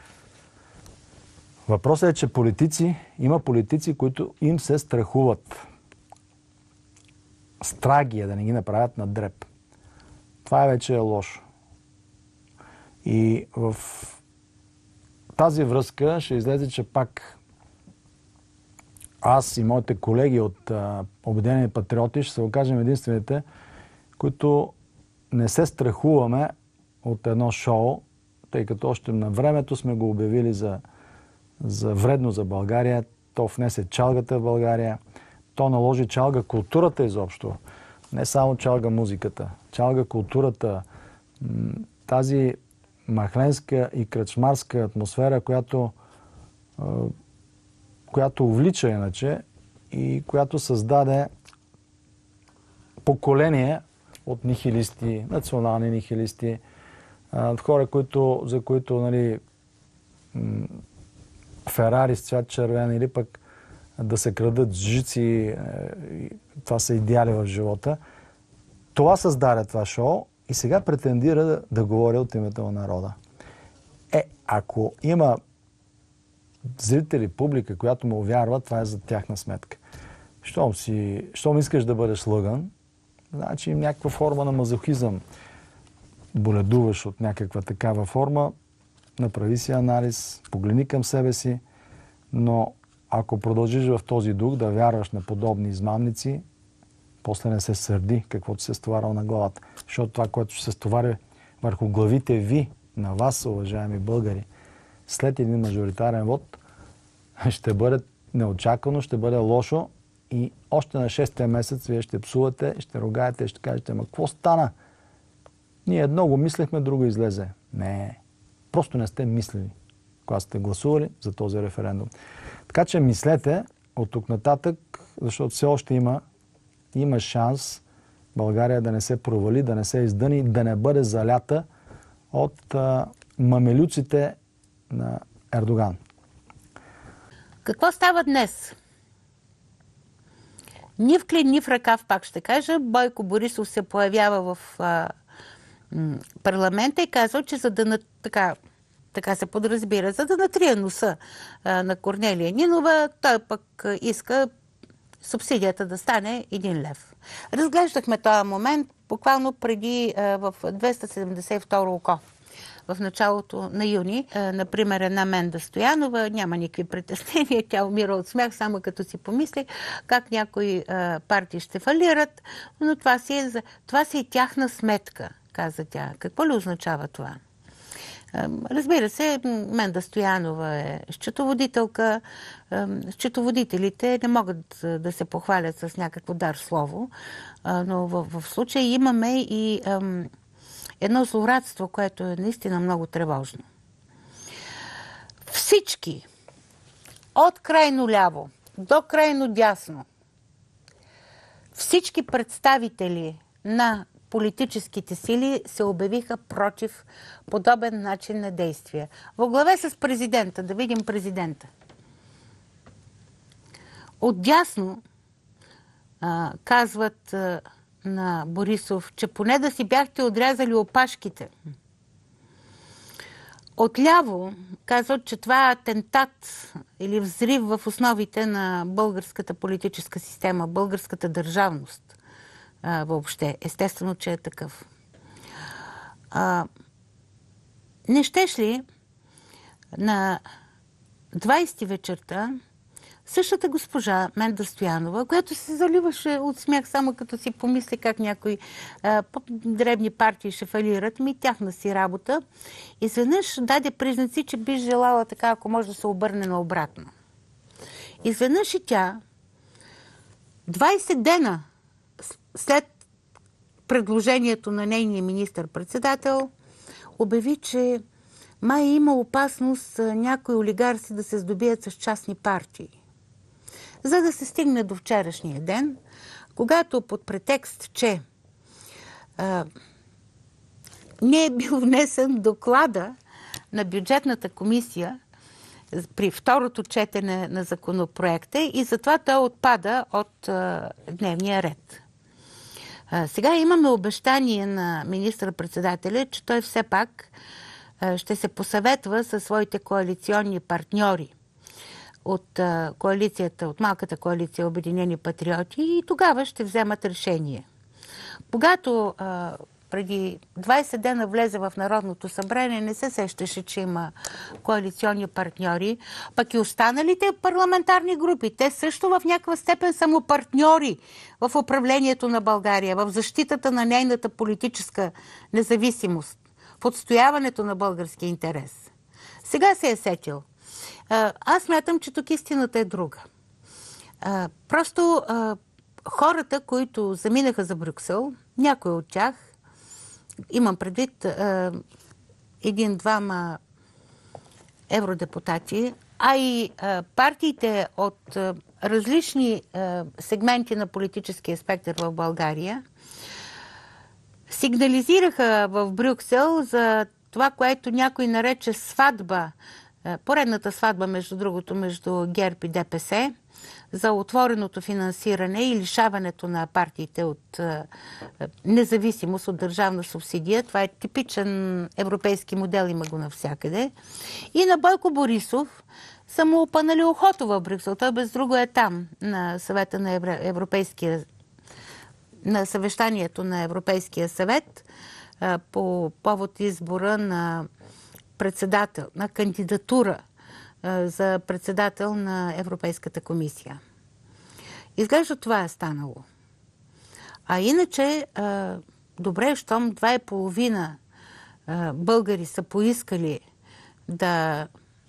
Въпросът е, че има политици, които им се страхуват. Страх е да не ги направят на дреб. Това вече е лошо. И в тази връзка ще излезе, че пак аз и моите колеги от Обединени патриоти ще се окажем единствените, които не се страхуваме от едно шоу, тъй като още на времето сме го обявили за вредно за България. То внесе чалгата в България. То наложи чалга културата изобщо. Не само чалга музиката. Чалга културата, тази махленска и кръчмарска атмосфера, която увлича иначе и която създаде поколение от нихилисти, национални нихилисти, хора, за които нали, Ферари с цвят червен или пък да се крадат жици, това са идеали в живота. Това създаде това шоу и сега претендира да говори от името на народа. Ако има зрители, публика, която му вярва, това е за тяхна сметка. Щом искаш да бъдеш лъган, значи някаква форма на мазохизъм боледуваш от някаква такава форма, направи си анализ, погледни към себе си, но ако продължиш в този дух да вярваш на подобни измамници, после не се сърди каквото се стоварал на главата. Защото това, което ще се стовари върху главите ви, на вас, уважаеми българи, след един мажоритарен вод, ще бъде неочаквано, ще бъде лошо и още на 6-тия месец вие ще псувате, ще ругаете и ще кажете, ама какво стана? Ние едно го мислехме, друго излезе. Не, просто не сте мислили, когато сте гласували за този референдум. Така че мислете от тук нататък, защото все още има шанс България да не се провали, да не се издъни, да не бъде залята от мамелюците на Ердоган. Какво става днес? Ни в клин, ни в ръкав, пак ще кажа. Бойко Борисов се появява в парламента и казва, че за да така се подразбира, за да натрие носа на Корнелия Нинова, той пък иска субсидията да стане 1 лев. Разглеждахме този момент буквално преди в 272 око. В началото на юни, например, една Менда Стоянова, няма никакви притеснения, тя умира от смях, само като си помисли как някои партии ще фалират, но това си е тяхна сметка, каза тя. Какво ли означава това? Разбира се, Менда Стоянова е счетоводителка. Счетоводителите не могат да се похвалят с някакво дар слово, но в случая имаме и едно злорадство, което е наистина много тревожно. Всички, от крайно ляво до крайно дясно, всички представители на политическите сили се обявиха против подобен начин на действие. Во главе с президента, да видим президента. Отдясно казват на Борисов, че поне да си бяхте отрязали опашките. Отляво казват, че това е атентат или взрив в основите на българската политическа система, българската държавност. Въобще. Естествено, че е такъв. Не щеш ли на 20 вечерта същата госпожа Менда Стоянова, която се заливаше от смях само като си помисли как някои дребни партии ще фалират, тяхна си работа, изведнъж даде признаци, че би желала така, ако може да се обърне наобратно. Изведнъж и тя 20 дена след предложението на нейния министър-председател обяви, че май има опасност някои олигарси да се здобият с частни партии. За да се стигне до вчерашния ден, когато под претекст, че не е бил внесен доклада на бюджетната комисия при второто четене на законопроекта и затова той отпада от дневния ред. Сега имаме обещание на министър-председателя, че той все пак ще се посъветва със своите коалиционни партньори от коалицията, от малката коалиция Обединени патриоти и тогава ще вземат решение. Когато преди 20 дена влезе в Народното събрание, не се сещаше, че има коалиционни партньори, пък и останалите парламентарни групи. Те също в някаква степен са му партньори в управлението на България, в защитата на нейната политическа независимост, в отстояването на българския интерес. Сега се е сетил. Аз смятам, че тук истината е друга. Просто хората, които заминаха за Брюксел, някои от тях имам предвид един-двама евродепутати, а и партиите от различни сегменти на политическия спектър в България сигнализираха в Брюксел за това, което някой нарече сватба, поредната сватба, между другото, между ГЕРБ и ДПС, за отвореното финансиране и лишаването на партиите от независимост от държавна субсидия. Това е типичен европейски модел, има го навсякъде. И на Бойко Борисов са му опънали ухото в Брюксел. Той без друго е там, на съвета на Европейския, на съвещанието на Европейския съвет по повод избора на председател, на кандидатура за председател на Европейската комисия. Изглежда това е станало. А иначе, добре, щом 2,5 българи са поискали да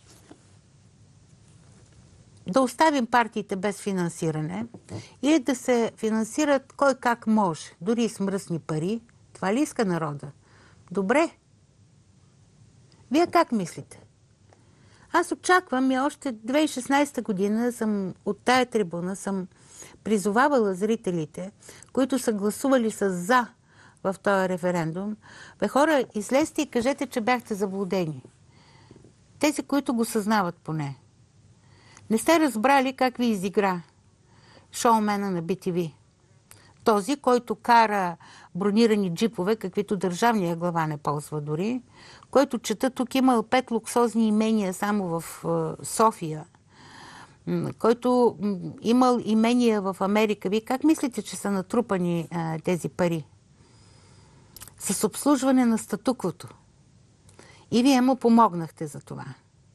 оставим партиите без финансиране или да се финансират кой как може, дори и с мръсни пари, това ли иска народа? Добре. Вие как мислите? Аз очаквам и още 2016 година от тая трибуна съм призовавала зрителите, които са гласували с за в този референдум. Бе, хора, излезте и кажете, че бяхте заблудени. Тези, които го съзнават поне. Не сте разбрали как ви изигра шоумена на BTV. Този, който кара бронирани джипове, каквито държавния глава не ползва дори, който чета тук имал 5 луксозни имения само в София, който имал имения в Америка. Вие как мислите, че са натрупани тези пари? С обслужване на статуквото. И вие му помогнахте за това.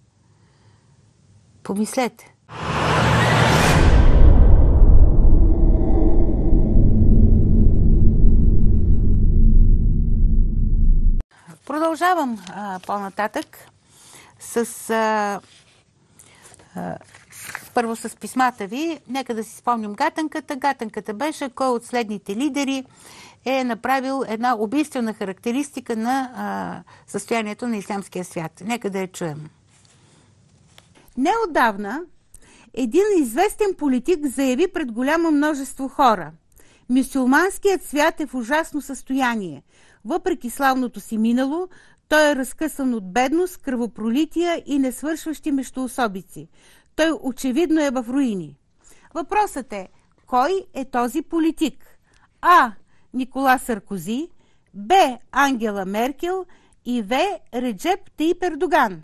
Помислете. Продължавам по-нататък първо с писмата ви. Нека да си спомним гатанката. Гатанката беше кой от следните лидери е направил една убийствена характеристика на състоянието на ислямския свят. Нека да я чуем. Неотдавна един известен политик заяви пред голямо множество хора: мюсюлманският свят е в ужасно състояние. Въпреки славното си минало, той е разкъсан от бедност, кръвопролития и несвършващи междуособици. Той очевидно е в руини. Въпросът е, кой е този политик? А. Никола Саркози, Б. Ангела Меркел и В. Реджеп Таип Ердоган.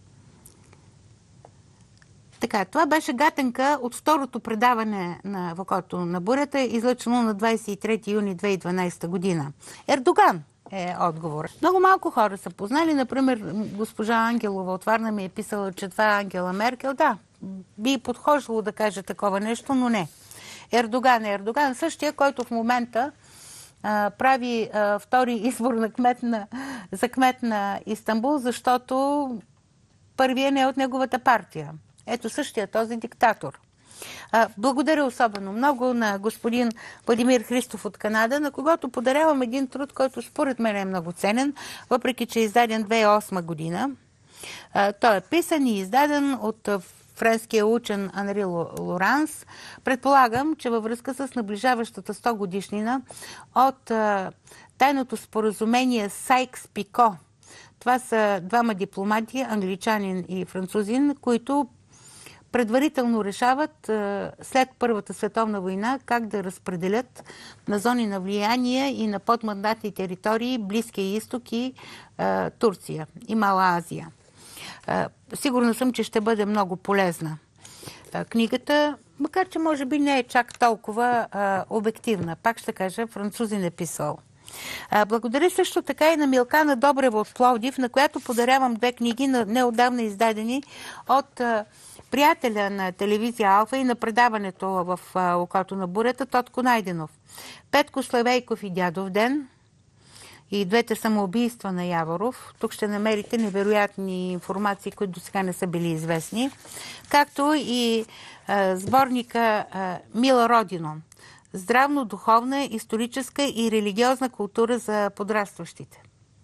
Така, това беше гатанка от второто предаване на Окото на бурята, излъчено на 23 юни 2012 година. Ердоган е отговор. Много малко хора са познали. Например, госпожа Ангелова от Варна ми е писала, че това е Ангела Меркел. Да, би подхождало да каже такова нещо, но не. Ердоган е Ердоган, същия, който в момента прави втори избор за кмет на Истанбул, защото първият не е от неговата партия. Ето същия този диктатор. Благодаря особено много на господин Владимир Христов от Канада, на когото подарявам един труд, който според мен е много ценен, въпреки че е издаден 2008 година. Той е писан и издаден от френския учен Анри Лоранс. Предполагам, че във връзка с наближаващата 100 годишнина от тайното споразумение Сайкс-Пико. Това са двама дипломати, англичанин и французин, които предварително решават след Първата световна война как да разпределят на зони на влияние и на подмандатни територии Близкия изток и Турция и Мала Азия. Сигурна съм, че ще бъде много полезна книгата, макар че може би не е чак толкова обективна. Пак ще кажа, французин е писал. Благодаря също така и на Милкана Добрева от Пловдив, на която подарявам 2 книги, неотдавна издадени от приятеля на телевизия Алфа и на предаването в Окото на бурята Тотко Найденов. Петко Славейков и Дядов ден и 2 самоубийства на Яворов. Тук ще намерите невероятни информации, които до сега не са били известни. Както и сборника Мила Родино. Здравно-духовна, историческа и религиозна култура за подрастващите.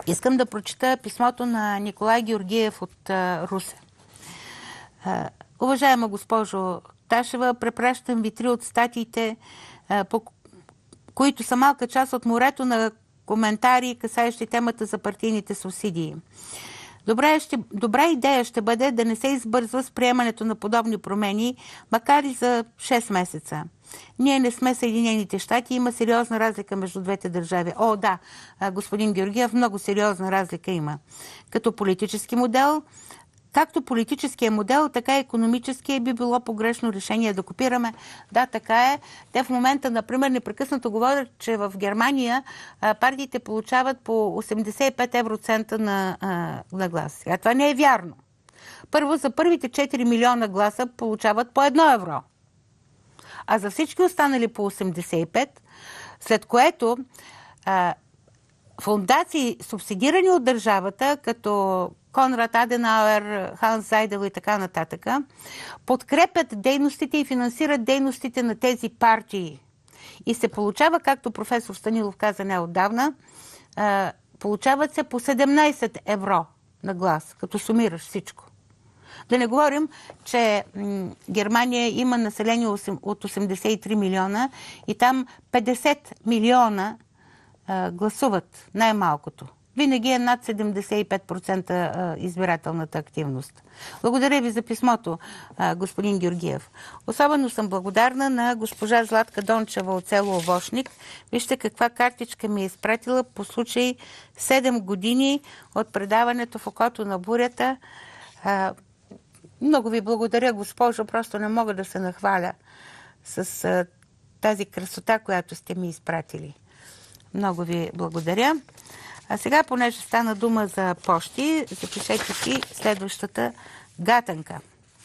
Искам да прочита писмото на Николай Георгиев от Русе. Уважаема госпожо Ташева, препращам ви 3 от статиите, които са малка част от морето на коментари, касаещи темата за партийните субсидии. Добра идея ще бъде да не се избързва с приемането на подобни промени, макар и за 6 месеца. Ние не сме Съединените щати, има сериозна разлика между двете държави. О, да, господин Георгиев, много сериозна разлика има. Като политически модел, както политическия модел, така и икономическия би било погрешно решение да копираме. Да, така е. Те в момента, например, непрекъснато говорят, че в Германия партиите получават по 85 евроцента на глас. А това не е вярно. Първо, за първите 4 милиона гласа получават по 1 евро. А за всички останали по 85, след което фондации, субсидирани от държавата, като Конрад Аденауер, Ханс Зайдел и така нататък, подкрепят дейностите и финансират дейностите на тези партии. И се получава, както професор Станилов каза неотдавна, получават се по 17 евро на глас, като сумираш всичко. Да не говорим, че Германия има население от 83 милиона и там 50 милиона гласуват най-малкото. Винаги е над 75% избирателната активност. Благодаря ви за писмото, господин Георгиев. Особено съм благодарна на госпожа Златка Дончева от село Овошник. Вижте каква картичка ми е изпратила по случай 7 години от предаването в окото на бурята. Много ви благодаря, госпожо. Просто не мога да се нахваля с тази красота, която сте ми изпратили. Много ви благодаря. А сега, понеже стана дума за пощи, запишете си следващата гатанка.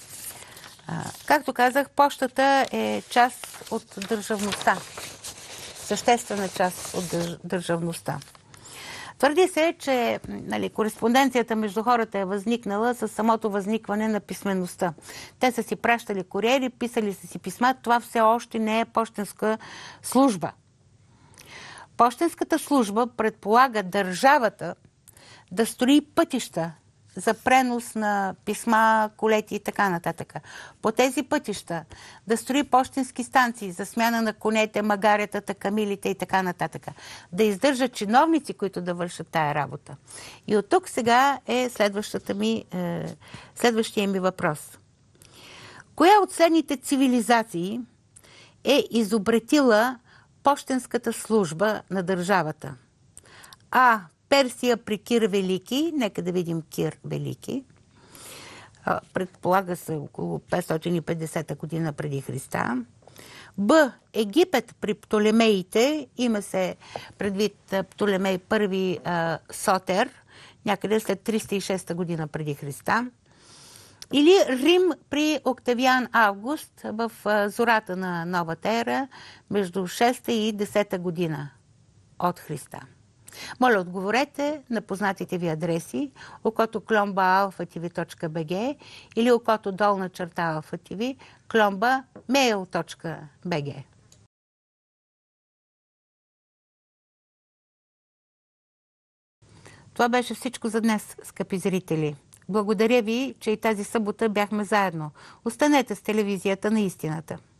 Както казах, пощата е част от държавността. Съществена част от държавността. Твърди се, че кореспонденцията между хората е възникнала с самото възникване на писмеността. Те са си пращали куриери, писали са си писма. Това все още не е пощенска служба. Пощенската служба предполага държавата да строи пътища за пренос на писма, колети и така нататък. По тези пътища да строи пощенски станции за смяна на конете, магаретата, камилите и така нататък. Да издържа чиновници, които да вършат тая работа. И от тук сега е следващия ми въпрос. Коя от следните цивилизации е изобретила пощенската служба на държавата? А. Персия при Кир Велики. Нека да видим Кир Велики. Предполага се около 550 година преди Христа. Б. Египет при Птолемеите. Има се предвид Птолемей първи Сотер. Някъде след 306 година преди Христа. Или Рим при Октавиан Август в зората на новата ера между 6 и 10 година от Христа. Моля, отговорете на познатите ви адреси okото@alphatv.bg или okото_alphatv @mail.bg. Това беше всичко за днес, скъпи зрители. Благодаря ви, че и тази събота бяхме заедно. Останете с телевизията на истината.